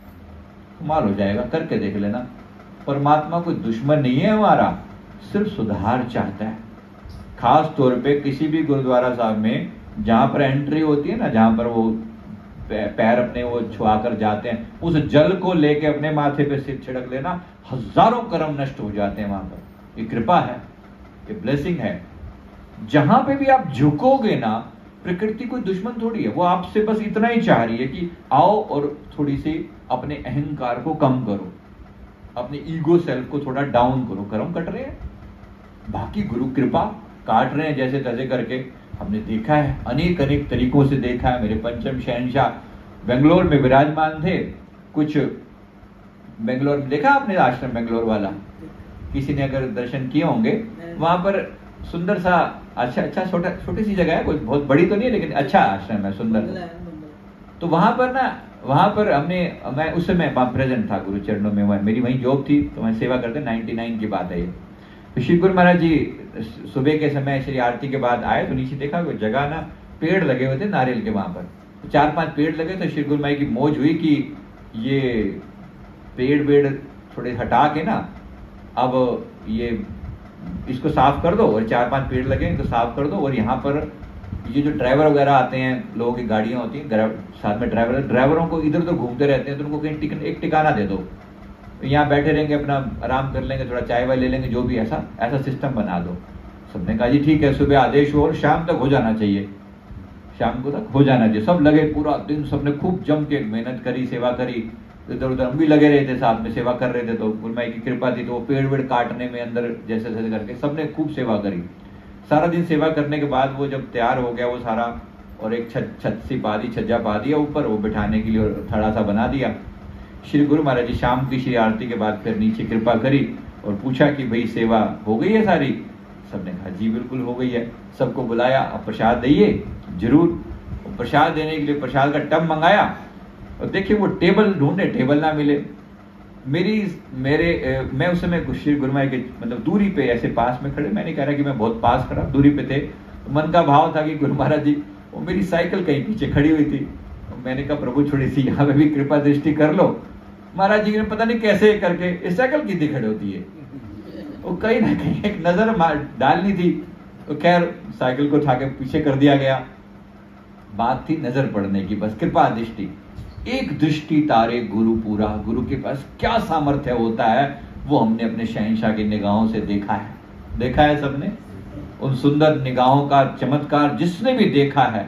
कमाल हो जाएगा। करके देख लेना। परमात्मा कोई दुश्मन नहीं है हमारा, सिर्फ सुधार चाहता है। खास तौर पे किसी भी गुरुद्वारा साहब में जहां पर एंट्री होती है ना, जहां पर वो पैर अपने वो छुआ कर जाते हैं, उस जल को लेके अपने माथे पे सिर छिड़क लेना, हजारों कर्म नष्ट हो जाते हैं वहां पर। ये कृपा है, ये ब्लेसिंग है। जहां पे भी आप झुकोगे ना, प्रकृति कोई दुश्मन थोड़ी है, वो आपसे बस इतना ही चाह रही है कि आओ और थोड़ी सी अपने अहंकार को कम करो, अपने ईगो सेल्फ को थोड़ा डाउन करो। कर्म कट रहे हैं, बाकी गुरु कृपा काट रहे हैं जैसे तैसे करके। हमने देखा है, अनेक अनेक तरीकों से देखा है। मेरे पंचम शहनशाह बेंगलोर में विराजमान थे। कुछ बेंगलोर में देखा आपने आश्रम बेंगलोर वाला, किसी ने अगर दर्शन किए होंगे, वहां पर सुंदर सा अच्छा अच्छा छोटा छोटी सी जगह है, कोई बहुत बड़ी तो नहीं है लेकिन अच्छा आश्रम है, सुंदर। तो वहां पर ना, वहां पर हमने, मैं उस समय वहां प्रेजेंट था गुरु चरणों में, मेरी वहीं जॉब थी, तो मैं सेवा करते नाइनटी नाइन की बात है ये। तो श्री गुरु महाराज जी सुबह के समय श्री आरती के बाद आए, तो नीचे देखा कोई जगह ना पेड़ लगे हुए थे नारियल के, वहां पर तो चार पांच पेड़ लगे। तो श्री गुरु महाराज की मौज हुई कि ये पेड़ वेड़ थोड़े हटा के ना, अब ये इसको साफ कर दो, और चार पांच पेड़ लगे तो साफ कर दो। और यहाँ पर ये जो ड्राइवर वगैरह आते हैं, लोगों की गाड़ियां होती हैं, साथ में ड्राइवर, ड्राइवरों को इधर उधर घूमते रहते हैं, तो उनको कहीं टिक, एक ठिकाना दे दो, यहाँ बैठे रहेंगे, अपना आराम कर लेंगे, थोड़ा चाय वाय ले लेंगे, जो भी ऐसा ऐसा सिस्टम बना दो। सबने कहा जी ठीक है, सुबह आदेश हो और शाम तक हो जाना चाहिए, शाम को तक हो जाना चाहिए। सब लगे पूरा दिन, सबने खूब जम के मेहनत करी, सेवा करी, इधर उधर हम भी लगे रहे थे, साथ में सेवा कर रहे थे। तो गुरुमाई की कृपा थी, तो वो पेड़ वेड़ काटने में अंदर जैसे जैसे करके सबने खूब सेवा करी। सारा दिन सेवा करने के बाद वो जब तैयार हो गया वो सारा, और एक छत छत सी पा दी, छज्जा पा दिया ऊपर, वो बिठाने के लिए थड़ा सा बना दिया। श्री गुरु महाराज जी शाम की श्री आरती के बाद फिर नीचे कृपा करी और पूछा कि भाई सेवा हो गई है सारी? सबने कहा जी बिल्कुल हो गई है। सबको बुलाया, अब प्रसाद दइए। जरूर। प्रसाद देने के लिए प्रसाद का टब मंगाया, और देखिए वो टेबल ढूंढे, टेबल ना मिले। मेरी मेरे ए, मैं उस समय श्री गुरु महाराज के मतलब दूरी पे ऐसे पास में खड़े, मैंने कह रहा कि मैं बहुत पास खड़ा, दूरी पे थे। तो मन का भाव था कि गुरु महाराज जी, वो मेरी साइकिल कहीं पीछे खड़ी हुई थी। तो मैंने कहा प्रभु थोड़ी सी यहाँ पे भी कृपा दृष्टि कर लो। महाराज जी ने पता नहीं कैसे करके इस साइकिल कितनी खड़ी होती है, वो कहीं ना कहीं एक नजर डालनी थी, तो खैर साइकिल को उठा के पीछे कर दिया गया। बात थी नजर पड़ने की, बस कृपा दृष्टि, एक दृष्टि तारे गुरु पूरा। गुरु के पास क्या सामर्थ्य होता है वो हमने अपने शहंशाह की निगाहों से देखा है, देखा है सबने। उन सुंदर निगाहों का चमत्कार जिसने भी देखा है,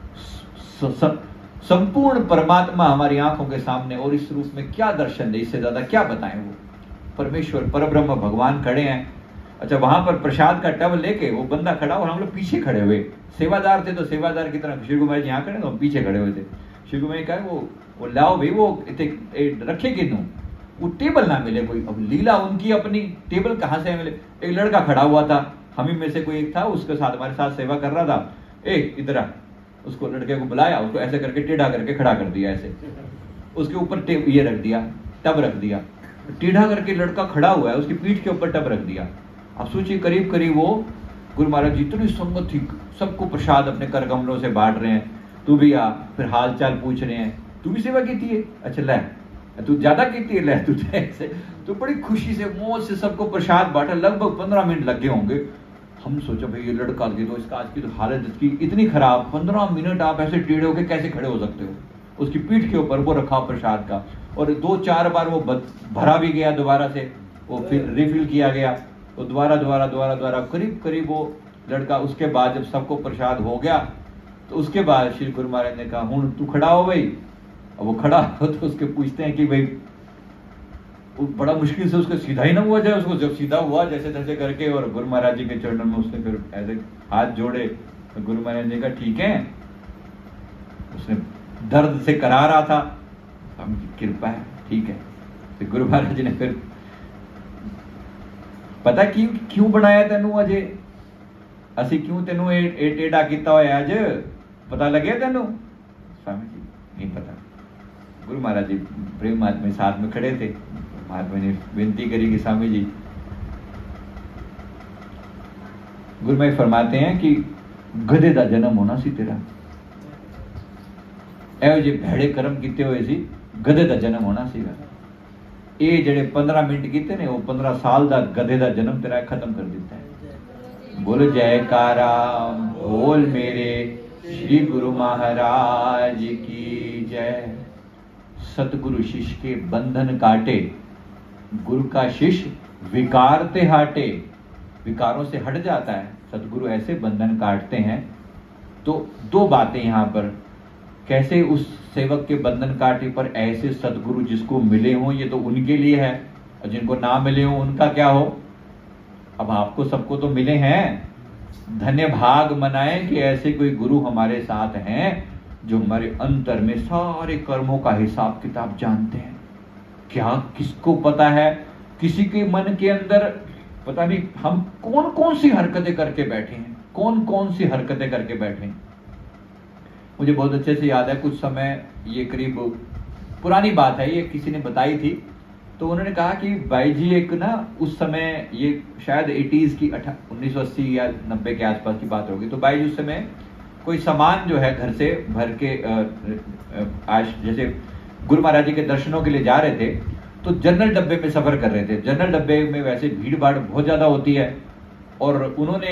संपूर्ण परमात्मा हमारी आंखों के सामने, और इस रूप में क्या दर्शन दे, इससे ज्यादा क्या बताएं। वो परमेश्वर परब्रह्म भगवान खड़े हैं। अच्छा, वहां पर प्रसाद का टब लेके वो बंदा खड़ा और हम लोग पीछे खड़े हुए, सेवादार थे तो सेवादार की तरह श्री कुमार जी यहाँ खड़े, तो हम पीछे खड़े हुए थे। श्री कुमार कहा वो वो लाओ भाई, वो रखे किनू, वो टेबल ना मिले कोई। अब लीला उनकी अपनी, टेबल कहाँ से मिले। एक लड़का खड़ा हुआ था, हम ही में से कोई एक था, उसके साथ हमारे साथ सेवा कर रहा था, ए इधर आ, उसको लड़के को बुलाया, उसको ऐसे करके टेढ़ा करके खड़ा कर दिया, ऐसे उसके ऊपर ये रख दिया, टब रख दिया, टेढ़ा करके लड़का खड़ा हुआ है, उसकी पीठ के ऊपर टब रख दिया। अब सोचिए करीब करीब वो गुरु महाराज जी इतनी संगत थी, सबको प्रसाद अपने कर कमलों से बांट रहे हैं, तू भी आ, फिर हाल चाल पूछ रहे हैं, तू भी सेवा की है, अच्छा ले तू ज्यादा की है, ले तू ऐसे, तो बड़ी खुशी से मौज से सबको प्रसाद बांटा। लगभग पंद्रह मिनट लगे होंगे। हम सोचा भाई ये लड़का की तो इसका आज की तो हालत इसकी इतनी खराब, पंद्रह मिनट आप ऐसे टेढ़े होके कैसे खड़े हो सकते हो? उसकी पीठ के ऊपर वो रखा प्रसाद का, और दो चार बार वो भरा भी गया दोबारा से, वो फिर रिफिल किया गया, तो दोबारा दोबारा दोबारा दोबारा करीब करीब वो लड़का, उसके बाद जब सबको प्रसाद हो गया तो उसके बाद श्री गुरु महाराज ने कहा हूं तू खड़ा हो भाई। अब वो खड़ा हो तो उसके पूछते हैं कि भाई, वो बड़ा मुश्किल से उसको सीधा ही ना हुआ जाए, उसको जब सीधा हुआ जैसे तैसे करके, और गुरु महाराज जी के चरणों में उसने फिर ऐसे हाथ जोड़े, तो गुरु महाराज ने कहा ठीक है, उसने दर्द से करा रहा था, कृपा है ठीक है। तो गुरु महाराज जी ने फिर, पता क्यों क्यों बनाया तेनू अजे, असी क्यों तेनू ए टेढ़ा किया होया अज, पता लगे तेनू? स्वामी जी नहीं पता। गुरु महाराज जी प्रेम महात्मा साथ में खड़े थे, महात्मा ने विनती करी कि स्वामी जी, गुरु महाराज फरमाते हैं कि गधे का जन्म होना सी तेरा, एहो जे भैड़े कर्म किते हुए सी, गधे का जन्म होना सीगा। ये जेड़े पंद्रह मिनट किते ने, वो पंद्रह साल का गधे का जन्म तेरा खत्म कर दिता है। बोल जयकारा बोल मेरे श्री गुरु महाराज की जय। सतगुरु शिष्य के बंधन काटे, गुरु का शिष्य विकार ते हाटे, विकारों से हट जाता है, सतगुरु ऐसे बंधन काटते हैं। तो दो बातें यहाँ पर, कैसे उस सेवक के बंधन काटे पर ऐसे सतगुरु जिसको मिले हों ये तो उनके लिए है, और जिनको ना मिले हों उनका क्या हो। अब आपको सबको तो मिले हैं, धन्य भाग मनाएं कि ऐसे कोई गुरु हमारे साथ हैं जो हमारे अंतर में सारे कर्मों का हिसाब किताब जानते हैं। क्या किसको पता है किसी के मन के अंदर, पता नहीं हम कौन कौन सी हरकतें करके बैठे हैं, कौन कौन सी हरकतें करके बैठे हैं। मुझे बहुत अच्छे से याद है, कुछ समय, ये करीब पुरानी बात है, ये किसी ने बताई थी, तो उन्होंने कहा कि भाई जी एक ना उस समय, ये शायद एटीज़ की उन्नीस सौ अस्सी या नब्बे के आसपास की बात होगी, तो भाई जी उस समय कोई सामान जो है घर से भर के आज जैसे गुरु महाराज जी के दर्शनों के लिए जा रहे थे, तो जनरल डब्बे में सफर कर रहे थे। जनरल डब्बे में वैसे भीड़ भाड़ बहुत ज्यादा होती है, और उन्होंने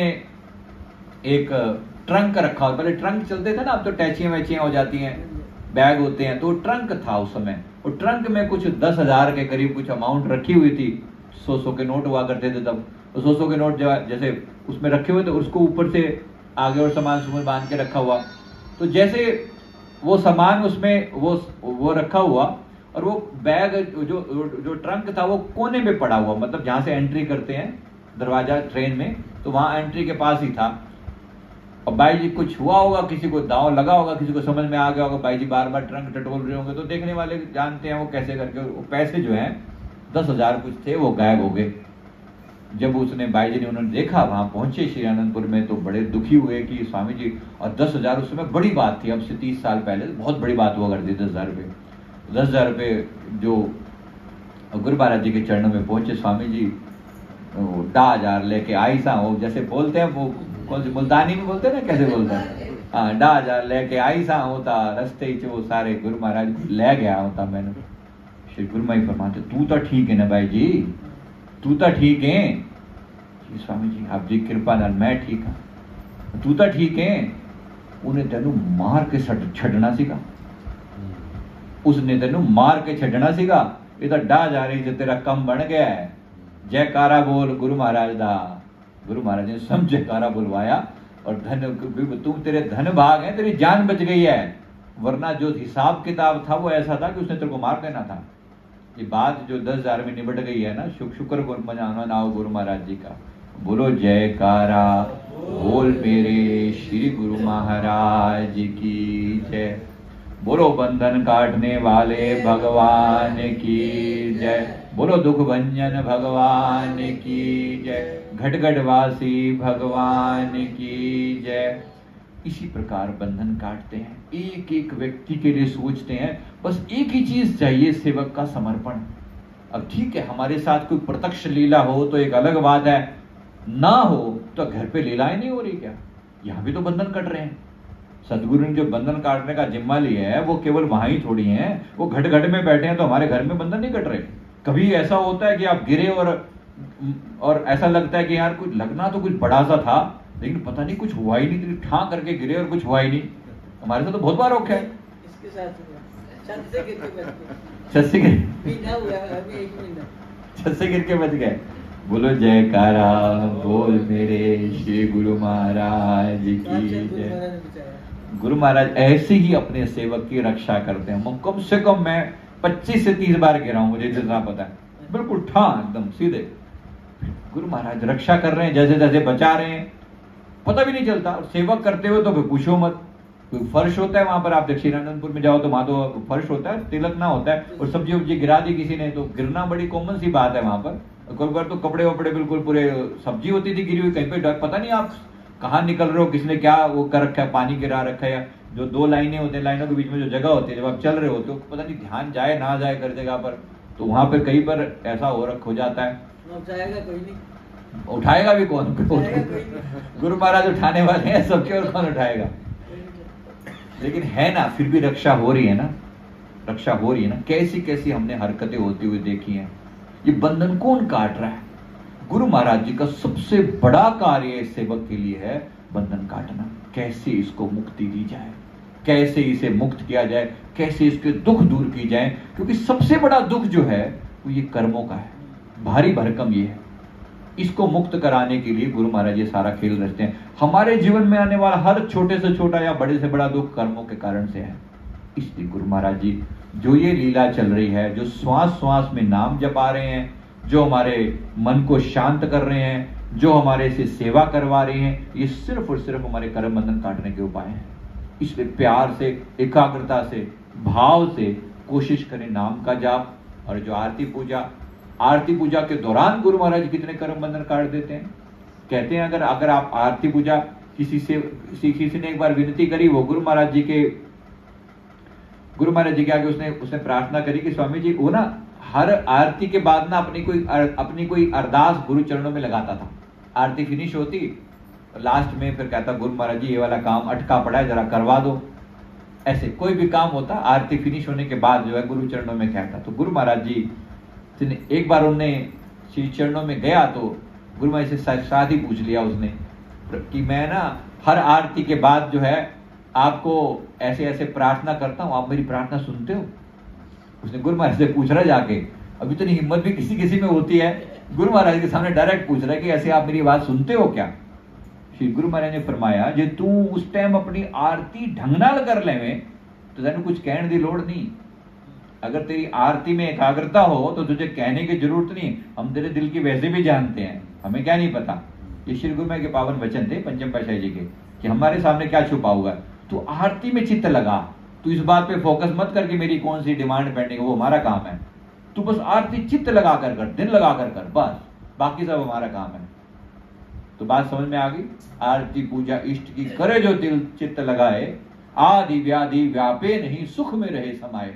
एक ट्रंक रखा, पहले ट्रंक चलते थे ना, अब तो टैचियां वैचियां हो जाती हैं, बैग होते हैं, तो ट्रंक था उस समय, और ट्रंक में कुछ दस हजार के करीब कुछ अमाउंट रखी हुई थी, सौ सौ के नोट हुआ करते थे तब, तो सौ सौ के नोट जैसे उसमें रखे हुए थे, उसको ऊपर से आगे और सामान सुमान बांध के रखा हुआ। तो जैसे वो सामान उसमें वो वो रखा हुआ, और वो बैग जो जो ट्रंक था वो कोने में पड़ा हुआ, मतलब जहां से एंट्री करते हैं दरवाजा ट्रेन में, तो वहां एंट्री के पास ही था। और भाई जी कुछ हुआ होगा, किसी को दांव लगा होगा, किसी को समझ में आ गया होगा, भाई जी बार बार ट्रंक टटोल रहे होंगे, तो देखने वाले जानते हैं वो कैसे करके वो पैसे जो हैं दस हजार कुछ थे वो गायब हो गए। जब उसने भाई जी ने उन्होंने देखा, वहां पहुंचे श्री आनंदपुर में, तो बड़े दुखी हुए कि स्वामी जी, और दस हजार उस समय बड़ी बात थी, अब से तीस साल पहले बहुत बड़ी बात हुआ करती, दस हजार रुपये दस हजार रुपये जो गुरु महाराज जी के चरणों में पहुंचे, स्वामी जी डा हजार लेके आई सा, वो जैसे बोलते हैं, वो कौन सी मुल्तानी में बोलते हैं ना, कैसे बोलते हैं, हाँ, डा हजार लेके आई सा होता, रस्ते वो सारे गुरु महाराज ले गया होता मैंने। श्री गुरु महाराज फरमाते, तू तो ठीक है ना भाई जी, तू तो ठीक है स्वामी जी, आप जी कृपा नाल मैं ठीक हाँ, तू तो ठीक है। उन्हें तेनू मार के छड़ना सीगा, उसने तेनू मार के छड़ना सीगा, ये तो डा जा रही जो तेरा कम बन गया है। जयकारा बोल गुरु महाराज दा। गुरु महाराज ने सब जयकारा बुलवाया, और धन तुम तेरे धन भाग है, तेरी जान बच गई है, वरना जो हिसाब किताब था वो ऐसा था कि उसने तेरे को मार देना था। ये बात जो दस हजार में निबट गई है ना, शुक्र शुक्र मनाना नाओ गुरु महाराज जी का। बोलो जयकारा बोल मेरे श्री गुरु महाराज की जय। बोलो बंधन काटने वाले भगवान की जय, बोलो दुख भंजन भगवान की जय, घट घट वासी भगवान की जय। इसी प्रकार बंधन काटते हैं, एक एक व्यक्ति के लिए सोचते हैं, बस एक ही चीज चाहिए, सेवक का समर्पण। अब ठीक है, हमारे साथ कोई प्रत्यक्ष लीला हो तो एक अलग बात है, ना हो तो घर पे लीलाएं नहीं हो रही क्या? यहां भी तो बंधन कट रहे हैं। सदगुरु ने जो बंधन काटने का जिम्मा लिया है वो केवल वहां ही थोड़ी है, वो घट घट में बैठे हैं, तो हमारे घर में बंधन नहीं कट रहे। कभी ऐसा होता है कि आप गिरे और और ऐसा लगता है कि यार कुछ लगना तो कुछ बड़ा सा था, लेकिन पता नहीं कुछ हुआ ही नहीं, ठा करके गिरे और कुछ हुआ ही नहीं। हमारे साथ तो बहुत बार रखा है। इसके साथ छत से गिर के बच गए, छत से गिर महीना हुआ है, अभी एक महीना छत से गिर के बच गए। बोलो जयकारा बोल मेरे श्री गुरु महाराज की जय। गुरु महाराज ऐसे ही अपने सेवक की रक्षा करते हैं। कम से कम मैं पच्चीस से तीस बार गिरा हूं, मुझे जितना पता है, बिल्कुल ठा एकदम सीधे। गुरु महाराज रक्षा कर रहे हैं, जैसे जैसे बचा रहे हैं, पता भी नहीं चलता। और सेवक करते हुए तो पूछो मत, कोई फर्श होता है वहां पर, आप दक्षिणानंदपुर में जाओ तो वहां तो फर्श होता है, तिलक ना होता है, और सब्जी वब्जी गिरा दी किसी ने तो गिरना बड़ी कॉमन सी बात है वहां पर। कई बार तो कपड़े वपड़े बिल्कुल पूरे सब्जी होती थी गिरी हुई कहीं पे, पता नहीं आप कहाँ निकल रहे हो, किसने क्या वो कर रखा है, पानी गिरा रखा है, या जो दो लाइनें होती हैं, लाइनों के बीच में जो जगह होती है, जब आप चल रहे होते हो पता नहीं ध्यान जाए ना जाए कर जगह पर, तो वहां पर कई बार ऐसा हो रख हो जाता है। उठाएगा कोई नहीं, उठाएगा भी कौन? गुरु महाराज उठाने वाले हैं सबके, और कौन उठाएगा? लेकिन है ना, फिर भी रक्षा हो रही है ना, रक्षा हो रही है ना। कैसी कैसी हमने हरकतें होती हुई देखी हैं। ये बंधन कौन काट रहा है? गुरु महाराज जी का सबसे बड़ा कार्य इस सेवक के लिए है बंधन काटना। कैसे इसको मुक्ति दी जाए, कैसे इसे मुक्त किया जाए, कैसे इसके दुख दूर की जाए, क्योंकि सबसे बड़ा दुख जो है वो ये कर्मों का है, भारी भरकम ये है। इसको मुक्त कराने के लिए गुरु महाराज ये सारा खेल रचते हैं। हमारे जीवन में आने वाला हर छोटे से छोटा या बड़े से बड़ा दुख कर्मों के कारण से है। इसलिए गुरु महाराज जी जो ये लीला चल रही है, जो श्वास श्वास में नाम जपा रहे हैं, जो हमारे मन को शांत कर रहे हैं, जो हमारे से सेवा करवा रहे हैं, ये सिर्फ और सिर्फ हमारे कर्म बंधन काटने के उपाय हैं। इसलिए प्यार से, एकाग्रता से, भाव से कोशिश करें नाम का जाप। और जो आरती पूजा, आरती पूजा के दौरान गुरु महाराज कितने कर्म बंधन काट देते हैं। कहते हैं अगर अगर आप आरती पूजा किसी से किसी ने एक बार विनती करी, वो गुरु महाराज जी के गुरु महाराज जी के आगे उसने उसने प्रार्थना करी कि स्वामी जी, वो ना हर आरती के बाद ना अपनी कोई अपनी कोई अरदास गुरु चरणों में लगाता था। आरती फिनिश होती, लास्ट में फिर कहता गुरु महाराज जी ये वाला काम अटका पड़ा है, जरा करवा दो। ऐसे कोई भी काम होता, आरती फिनिश होने के बाद जो है गुरु चरणों में कहता। तो गुरु महाराज जी एक बार उनने श्री चरणों में गया तो गुरु महाराज से साथ ही पूछ लिया उसने कि मैं ना हर आरती के बाद जो है आपको ऐसे ऐसे प्रार्थना करता हूं, आप मेरी प्रार्थना सुनते हो? उसने गुरु महाराज से पूछ रहा जाके, अभी तो नहीं हिम्मत भी किसी किसी में होती है, गुरु महाराज के सामने डायरेक्ट पूछ रहा है कि ऐसे आप मेरी बात सुनते हो क्या? श्री गुरु महाराज ने फरमाया जे तू उस टाइम अपनी आरती ढंग नाल कर लेवे तो तेन कुछ कहने की लोड़ नहीं। अगर तेरी आरती में एकाग्रता हो तो तुझे कहने की जरूरत नहीं, हम तेरे दिल की वैसे भी जानते हैं, हमें क्या नहीं पता। ये श्री गुरु महाराज के पावन वचन थे पंचम पातशाही जी के कि हमारे सामने क्या छुपा हुआ है। तू आरती में चित्त लगा, तू इस बात पे फोकस मत करके मेरी कौन सी डिमांड पेंडिंग है, वो हमारा काम है। तू बस आरती चित्त लगा कर कर, दिल लगा कर कर, बस बाकी सब हमारा काम है। तो बात समझ में आ गई? आरती पूजा इष्ट की करे जो दिल चित्त लगाए, आदि व्याधि व्यापे नहीं सुख में रहे समाये।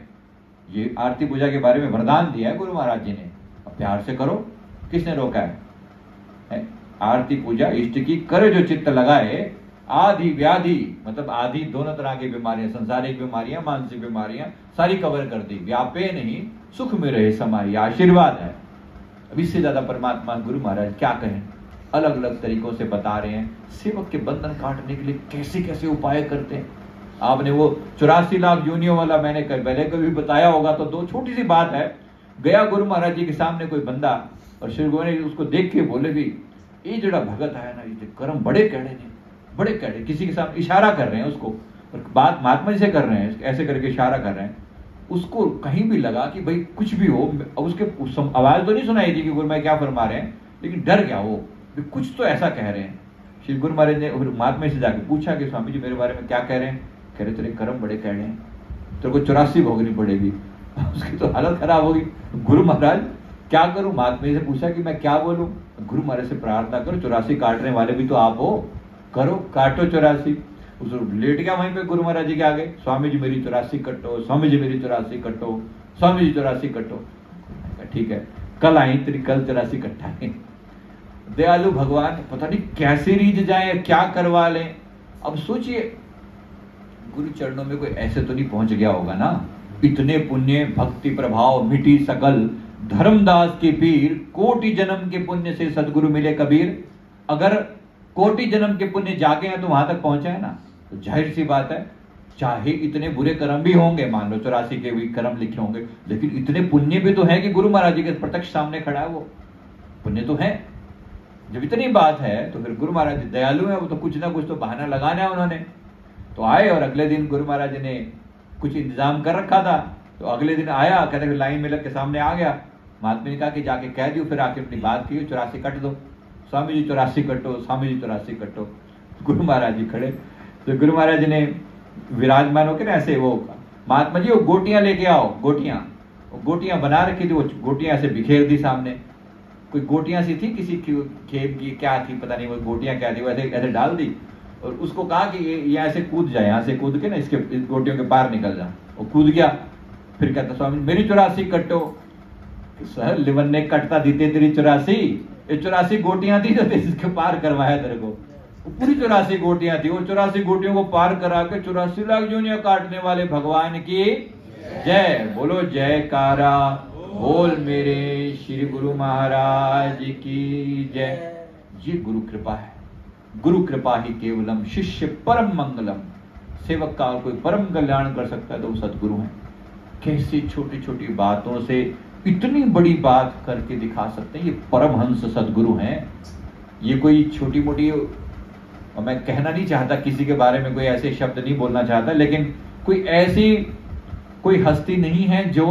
ये आरती पूजा के बारे में वरदान दिया है गुरु महाराज जी ने। अब प्यार से करो, किसने रोका है? है? आरती पूजा इष्ट की करे जो चित्त लगाए, आदि व्याधि मतलब आदि दोनों तरह की बीमारियां, संसारिक बीमारियां, मानसिक बीमारियां सारी कवर कर दी। व्यापे नहीं सुख में रहे समाये, आशीर्वाद है। अब इससे ज्यादा परमात्मा गुरु महाराज क्या कहें, अलग अलग तरीकों से बता रहे हैं सेवक के बंधन काटने के लिए कैसे कैसे उपाय करते हैं। आपने वो चौरासी लाख योनियों वाला मैंने पहले कभी बताया होगा, तो दो छोटी सी बात है। गया गुरु महाराज जी के सामने कोई बंदा और श्री गुरु ने उसको देख के बोले भी ये जड़ा भगत है ना, ये कर्म बड़े कैड़े ने, बड़े कैड़े। किसी के सामने इशारा कर रहे हैं उसको, और बात महात्मा जी से कर रहे हैं, ऐसे करके इशारा कर रहे हैं। उसको कहीं भी लगा कि भाई कुछ भी हो, उसके आवाज तो नहीं सुनाई थी कि गुरु महाराज क्या फरमा रहे हैं, लेकिन डर गया वो, कुछ तो ऐसा कह रहे हैं। श्री गुरु महाराज ने महात्मा से जाकर पूछा कि स्वामी जी मेरे बारे में क्या कह रहे हैं? कह रहे तेरे कर्म बड़े कैड़े हैं, तेरे को चौरासी भोगनी पड़ेगी। उसकी तो हालत खराब होगी। गुरु महाराज क्या करूं? महात्मा जी से पूछा कि मैं क्या बोलूं? गुरु महाराज से प्रार्थना करो, चौरासी काटने वाले भी तो आप हो, करो, काटो चौरासी। उस लेट गया वहीं पे गुरु महाराज जी के आगे, स्वामी जी मेरी चौरासी कटो, स्वामी जी मेरी चौरासी कटो, स्वामी जी चौरासी कटो। ठीक है, कल आई तेरी कल चौरासी कट्टाएं। दयालु भगवान पता नहीं कैसे रीझ जाए, क्या करवा लें। अब सोचिए, गुरु चरणों में कोई ऐसे तो नहीं पहुंच गया होगा ना, इतने पुण्य भक्ति प्रभाव मिटी सकल, धर्मदास के पीर, कोटि जन्म के पुण्य से सदगुरु मिले कबीर। अगर कोटि जन्म के पुण्य जागे हैं तो वहां तक पहुंचे है ना, तो जाहिर सी बात है, चाहे इतने बुरे कर्म भी होंगे, मान लो चौरासी के भी कर्म लिखे होंगे, लेकिन इतने पुण्य भी तो है कि गुरु महाराज जी के प्रत्यक्ष सामने खड़ा है, वो पुण्य तो है। जब इतनी बात है तो फिर गुरु महाराज जी दयालु है, वो तो कुछ ना कुछ तो बहाना लगाना है उन्होंने। तो आए और अगले दिन गुरु महाराज जी ने कुछ इंतजाम कर रखा था, तो अगले दिन आया, कहते लाइन में लग के सामने आ गया। महात्मा ने कहा कि जाके कह दियो, फिर आके अपनी बात की, चौरासी कट दो, स्वामी जी चौरासी कटो, स्वामी जी चौरासी कटो। गुरु महाराज जी खड़े, तो गुरु महाराज जी ने विराजमान होकर ऐसे वो महात्मा जी वो गोटियां लेके आओ, गोटियां गोटियां बना रखी थी, वो गोटियां ऐसे बिखेर दी सामने। कोई गोटियां सी थी किसी खेत की, क्या थी पता नहीं, वो गोटियां क्या थी, वो ऐसे ऐसे डाल दी और उसको कहा कि ये, ये ऐसे कूद जाए, यहाँ से कूद के ना इसके इस गोटियों के पार निकल जा। वो कूद गया, फिर कहता स्वामी मेरी चौरासी कटो। सर लिवन ने कटता दीते तेरी चौरासी, ये चौरासी गोटियां थी जो इसके पार करवाया तेरे को। पूरी चौरासी गोटियां थी, वो चौरासी गोटियों को पार करा के चौरासी लाख जोनियां काटने वाले भगवान की जय। बोलो जयकारा, बोल मेरे श्री गुरु महाराज की जय। ये गुरु कृपा है, गुरु कृपा ही केवलम, शिष्य परम मंगलम। सेवक का कोई परम कल्याण कर सकता है तो वो सदगुरु है। कैसी छोटी छोटी बातों से इतनी बड़ी बात करके दिखा सकते हैं, ये परमहंस सदगुरु हैं। ये कोई छोटी मोटी, और मैं कहना नहीं चाहता किसी के बारे में कोई ऐसे शब्द नहीं बोलना चाहता, लेकिन कोई ऐसी कोई हस्ती नहीं है जो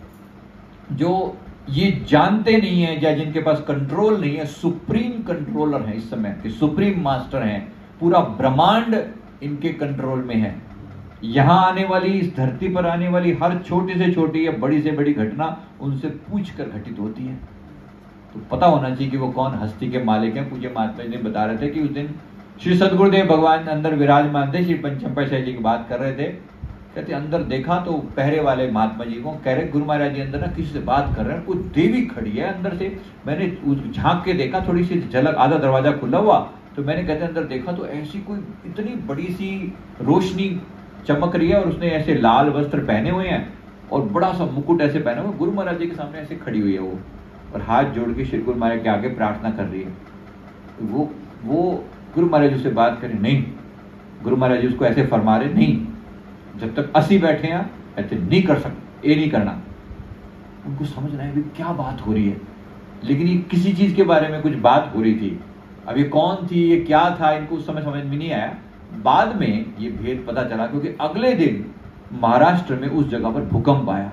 जो ये जानते नहीं है या जिनके पास कंट्रोल नहीं है। सुप्रीम कंट्रोलर है इस समय के, सुप्रीम मास्टर हैं, पूरा ब्रह्मांड इनके कंट्रोल में है। यहां आने वाली, इस धरती पर आने वाली हर छोटी से छोटी या बड़ी से बड़ी घटना उनसे पूछ कर घटित होती है। तो पता होना चाहिए कि वो कौन हस्ती के मालिक हैं। पूज्य महात्मा जी ने बता रहे थे कि उस दिन श्री सदगुरुदेव भगवान अंदर विराजमान थे, श्री पंचम पातशाही जी की बात कर रहे थे। कहते अंदर देखा तो पहरे वाले महात्मा जी को कह रहे गुरु महाराज जी अंदर ना किसी से बात कर रहे हैं, कोई देवी खड़ी है अंदर से। मैंने झांक के देखा, थोड़ी सी झलक, आधा दरवाजा खुला हुआ, तो मैंने कहते अंदर देखा तो ऐसी कोई इतनी बड़ी सी रोशनी चमक रही है और उसने ऐसे लाल वस्त्र पहने हुए हैं और बड़ा सा मुकुट ऐसे पहना हुआ, गुरु महाराज जी के सामने ऐसे खड़ी हुई है वो, और हाथ जोड़ के श्री गुरु महाराज के आगे प्रार्थना कर रही है। वो वो गुरु महाराज उससे बात करें नहीं, गुरु महाराज जी उसको ऐसे फरमा रहे नहीं, जब तक अस्सी बैठे हैं ऐसे नहीं कर सकते, ये नहीं करना। उनको समझ रहे हैं भी क्या बात हो रही है, लेकिन ये किसी चीज के बारे में कुछ बात हो रही थी। अब ये कौन थी, ये क्या था, इनको उस समय समझ में नहीं आया। बाद में ये भेद पता चला क्योंकि अगले दिन महाराष्ट्र में उस जगह पर भूकंप आया।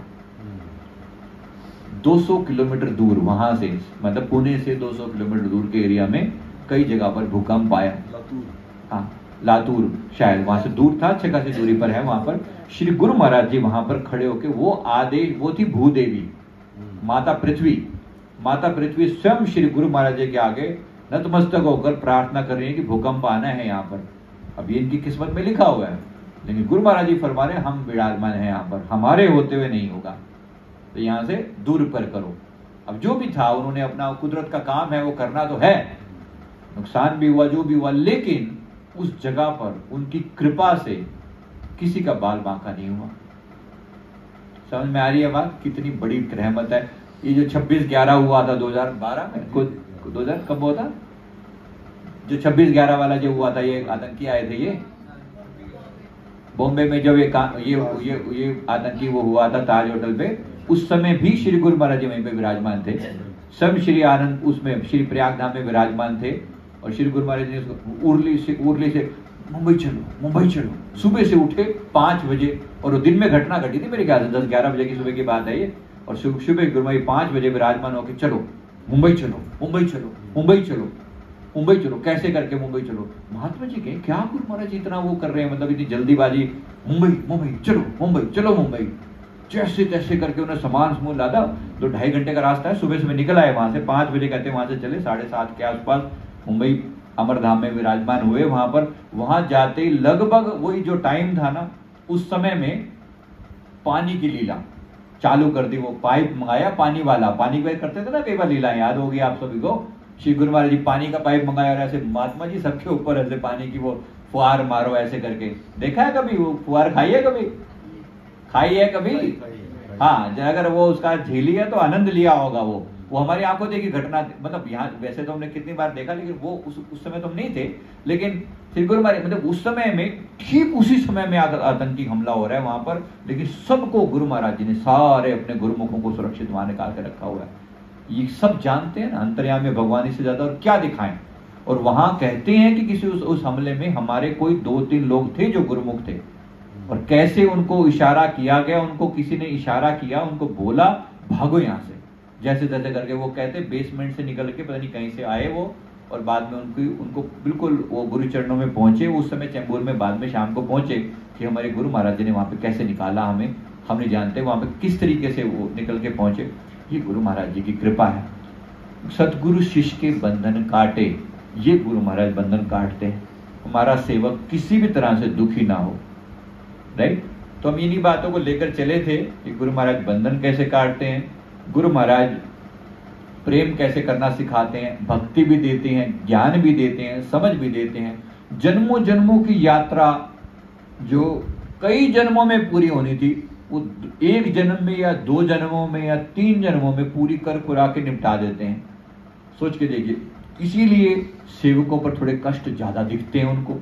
दो सौ किलोमीटर दूर वहां से, मतलब पुणे से दो सौ किलोमीटर दूर के एरिया में कई जगह पर भूकंप आया। हाँ, लातूर शायद वहां से दूर था, अच्छे खासी दूरी पर है। वहां पर श्री गुरु महाराज जी वहां पर खड़े होके, वो आदेश, वो थी भूदेवी माता पृथ्वी, माता पृथ्वी स्वयं श्री गुरु महाराज जी के आगे नतमस्तक होकर प्रार्थना कर रही है कि भूकंप आना है यहाँ पर। अब ये इनकी किस्मत में लिखा हुआ है, लेकिन गुरु महाराज जी फरमा रहे हम विराजमान हैं यहाँ पर, हमारे होते हुए नहीं होगा, तो यहाँ से दूर पर करो। अब जो भी था उन्होंने अपना, कुदरत का काम है वो करना तो है, नुकसान भी हुआ जो भी हुआ, लेकिन उस जगह पर उनकी कृपा से किसी का बाल बांका नहीं हुआ। समझ में आ रही है बात, कितनी बड़ी रहमत है। ये जो छब्बीस ग्यारह हुआ था दो हज़ार बारह में, दो हजार कब हुआ था, जो छब्बीस ग्यारह वाला जो हुआ था, ये आतंकी आए थे, ये बॉम्बे में जब ये ये ये ये आतंकी वो हुआ था ताज होटल पे, उस समय भी श्री गुरु महाराज जी वहीं पे विराजमान थे। सब श्री आनंद उसमें श्री प्रयाग धाम में विराजमान थे, और श्री गुरु महाराज जी ने उर्ली से उर्ली से मुंबई चलो मुंबई चलो, सुबह से उठे पांच बजे, और वो दिन में घटना घटी थी मेरे ख्याल से दस ग्यारह बजे की सुबह की बात है ये, और सुबह गुरु महाराज पांच बजे विराजमान होकर चलो मुंबई चलो मुंबई चलो मुंबई चलो मुंबई चलो, कैसे करके मुंबई चलो। महात्मा जी कहें क्या गुरु महाराज जी इतना वो कर रहे हैं, मतलब इतनी जल्दीबाजी, मुंबई मुंबई चलो मुंबई चलो मुंबई। जैसे तैसे करके उन्हें सामान समूह लादा, तो ढाई घंटे का रास्ता है, सुबह सुबह निकल आए वहां से, पांच बजे कहते वहां से चले, साढ़े सात के आसपास मुंबई अमरधाम में विराजमान हुए। वहां पर वहां जाते ही लगभग वही जो टाइम था ना, उस समय में पानी की लीला चालू कर दी। वो पाइप मंगाया पानी वाला, पानी की करते थे ना कई बार लीला, याद होगी आप सभी को। श्री गुरु महाराज जी पानी का पाइप मंगाया और ऐसे महात्मा जी सबके ऊपर ऐसे पानी की वो फुहार मारो ऐसे करके। देखा है कभी वो फुहार, खाई है कभी, खाई है कभी? हाँ, अगर वो उसका झेली है तो आनंद लिया होगा। वो वो हमारी आंखों देखी घटना, मतलब यहाँ वैसे तो हमने कितनी बार देखा, लेकिन वो उस उस समय तो हम नहीं थे, लेकिन श्री गुरु महाराज मतलब उस समय में, ठीक उसी समय में आतंकी हमला हो रहा है वहां पर, लेकिन सबको गुरु महाराज जी ने सारे अपने गुरुमुखों को सुरक्षित वहां निकाल के रखा हुआ है। ये सब जानते हैं ना अंतर्यामी भगवानी से ज्यादा और क्या दिखाएं। और वहां कहते हैं कि किसी उस, उस हमले में हमारे कोई दो तीन लोग थे जो गुरुमुख थे, और कैसे उनको इशारा किया गया, उनको किसी ने इशारा किया, उनको बोला भागो यहाँ से, जैसे तैसे करके। वो कहते बेसमेंट से निकल के पता नहीं कहीं से आए वो, और बाद में उनको उनको बिल्कुल वो गुरु चरणों में पहुंचे। उस समय चैम्बूर में बाद में शाम को पहुंचे कि हमारे गुरु महाराज जी ने वहां पे कैसे निकाला हमें, हम नहीं जानते वहां पे किस तरीके से वो निकल के पहुंचे। ये गुरु महाराज जी की कृपा है। सतगुरु शिष्य के बंधन काटे, ये गुरु महाराज बंधन काटते हैं, हमारा सेवक किसी भी तरह से दुखी ना हो। राइट, तो हम इन्हीं बातों को लेकर चले थे कि गुरु महाराज बंधन कैसे काटते हैं, गुरु महाराज प्रेम कैसे करना सिखाते हैं, भक्ति भी देते हैं, ज्ञान भी देते हैं, समझ भी देते हैं। जन्मों जन्मों की यात्रा जो कई जन्मों में पूरी होनी थी, वो एक जन्म में या दो जन्मों में या तीन जन्मों में पूरी कर कुरा के निपटा देते हैं। सोच के देखिए, इसीलिए सेवकों पर थोड़े कष्ट ज्यादा दिखते हैं। उनको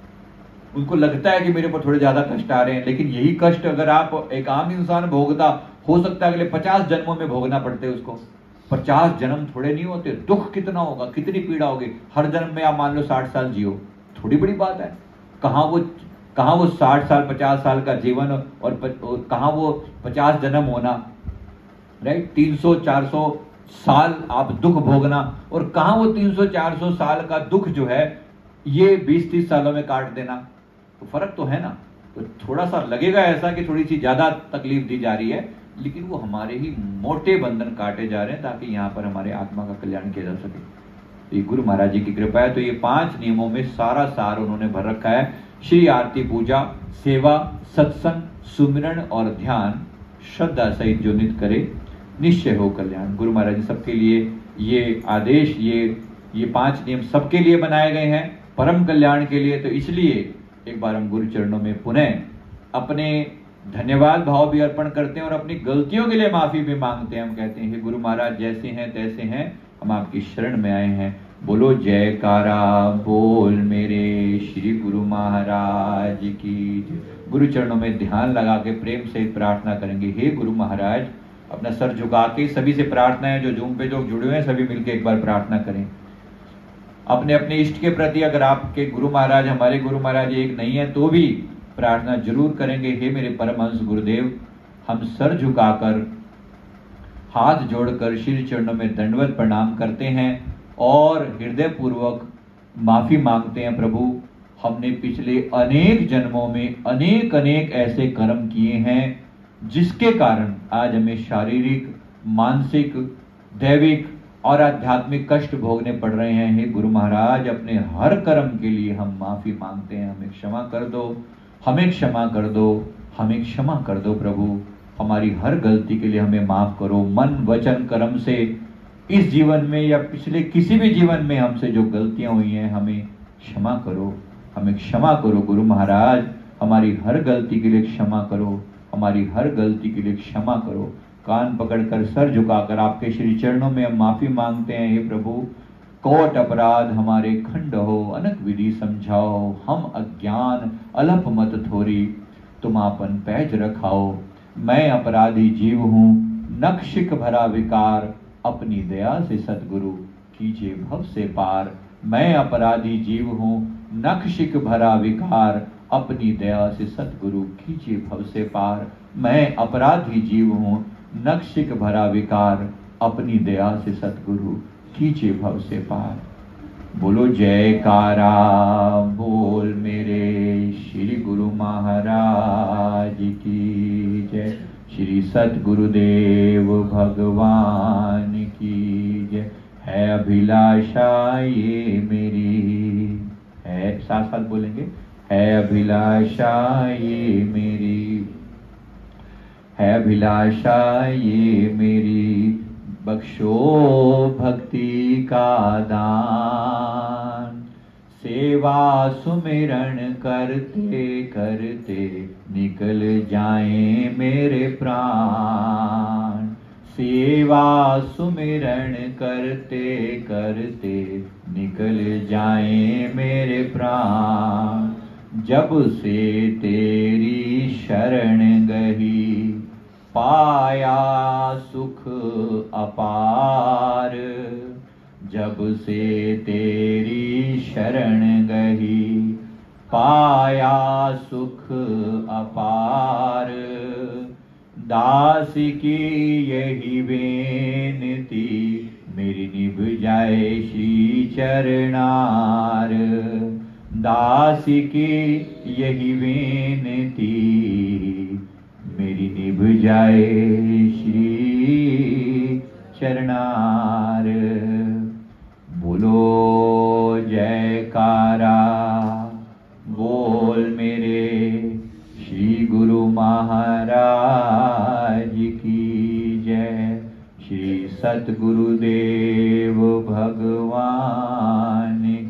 उनको लगता है कि मेरे पर थोड़े ज्यादा कष्ट आ रहे हैं, लेकिन यही कष्ट अगर आप एक आम इंसान भोगता, हो सकता है अगले पचास जन्मों में भोगना पड़ते उसको। पचास जन्म थोड़े नहीं होते, दुख कितना होगा, कितनी पीड़ा होगी। हर जन्म में आप मान लो साठ साल जियो, थोड़ी बड़ी बात है। कहाँ वो कहाँ वो साठ साल पचास साल का जीवन और, और कहाँ वो पचास जन्म होना, राइट। तीन सौ चार सौ साल आप दुख भोगना, और कहाँ वो तीन सौ चार सौ साल का दुख जो है ये बीस तीस सालों में काट देना, तो फर्क तो है ना। तो थोड़ा सा लगेगा ऐसा कि थोड़ी सी ज्यादा तकलीफ दी जा रही है, लेकिन वो हमारे ही मोटे बंधन काटे जा रहे हैं ताकि यहाँ पर हमारे आत्मा का कल्याण किया जा सके। ये गुरु महाराज जी की कृपा है। तो ये पांच नियमों में सारा सार उन्होंने भर रखा है। श्री आरती पूजा, सेवा, सत्संग, सुमिरन और ध्यान श्रद्धा सहित जो नित्य करे, निश्चय हो कल्याण। गुरु महाराज जी सबके लिए ये आदेश, ये ये पांच नियम सबके लिए बनाए गए हैं, परम कल्याण के लिए। तो इसलिए एक बार हम गुरु चरणों में पुनः अपने धन्यवाद भाव भी अर्पण करते हैं और अपनी गलतियों के लिए माफी भी मांगते हैं। हम कहते हैं हे गुरु महाराज, जैसे हैं तैसे हैं, हम आपकी शरण में आए हैं। बोलो जयकारा बोल मेरे श्री गुरु महाराज की। गुरु चरणों में ध्यान लगा के प्रेम से प्रार्थना करेंगे। हे गुरु महाराज, अपना सर झुका के सभी से प्रार्थना है, जो जूम पे जो जुड़े हुए हैं सभी मिलकर एक बार प्रार्थना करें अपने अपने इष्ट के प्रति। अगर आपके गुरु महाराज, हमारे गुरु महाराज एक नहीं है तो भी प्रार्थना जरूर करेंगे। हे मेरे परमहंस गुरुदेव, हम सर झुकाकर हाथ जोड़कर श्री चरणों में दंडवत प्रणाम करते हैं और हृदय पूर्वक माफी मांगते हैं। प्रभु, हमने पिछले अनेक जन्मों में अनेक अनेक ऐसे कर्म किए हैं जिसके कारण आज हमें शारीरिक, मानसिक, दैविक और आध्यात्मिक कष्ट भोगने पड़ रहे हैं। हे गुरु महाराज, अपने हर कर्म के लिए हम माफी मांगते हैं। हमें क्षमा कर दो, हमें क्षमा कर दो, हमें क्षमा कर दो प्रभु। हमारी हर गलती के लिए हमें माफ करो। मन, वचन, कर्म से इस जीवन में या पिछले किसी भी जीवन में हमसे जो गलतियां हुई हैं, हमें क्षमा करो, हमें क्षमा करो गुरु महाराज। हमारी हर गलती के लिए क्षमा करो, हमारी हर गलती के लिए क्षमा करो। कान पकड़कर सर झुकाकर आपके श्री चरणों में हम माफी मांगते हैं। हे प्रभु, कोट अपराध हमारे खंड हो, अनक विधि समझाओ, हम अज्ञान अलप मत थोरी, तुम आपन पैज रखाओ। मैं अपराधी जीव हूँ, नक्शिक भरा विकार, अपनी दया से सतगुरु कीजिए भव से पार। मैं अपराधी जीव हूँ, नक्शिक भरा विकार, अपनी दया से सतगुरु कीजिए भव से पार। मैं अपराधी जीव हूँ, नक्शिक भरा विकार, अपनी दया से सतगुरु कीजिए भव से पार। बोलो जयकारा बोल मेरे श्री गुरु महाराज की जय। श्री सतगुरुदेव भगवान की जय। है अभिलाषा ये मेरी, है साथ साथ बोलेंगे, है अभिलाषा ये मेरी, है अभिलाषा ये मेरी, बख्शो भक्ति का दान। सेवा सुमिरन करते करते निकल जाएं मेरे प्राण। सेवा सुमिरन करते करते निकल जाएं मेरे प्राण। जब से तेरी शरण गही पाया सुख अपार। जब से तेरी शरण गही पाया सुख अपार। दास की यही बेनती मेरी निभ जाए श्री चरणार। दास की यही बेनती मेरी निभ जाए श्री चरणार। बोलो जयकारा बोल मेरे श्री गुरु महाराज की जय। श्री सतगुरुदेव भगवान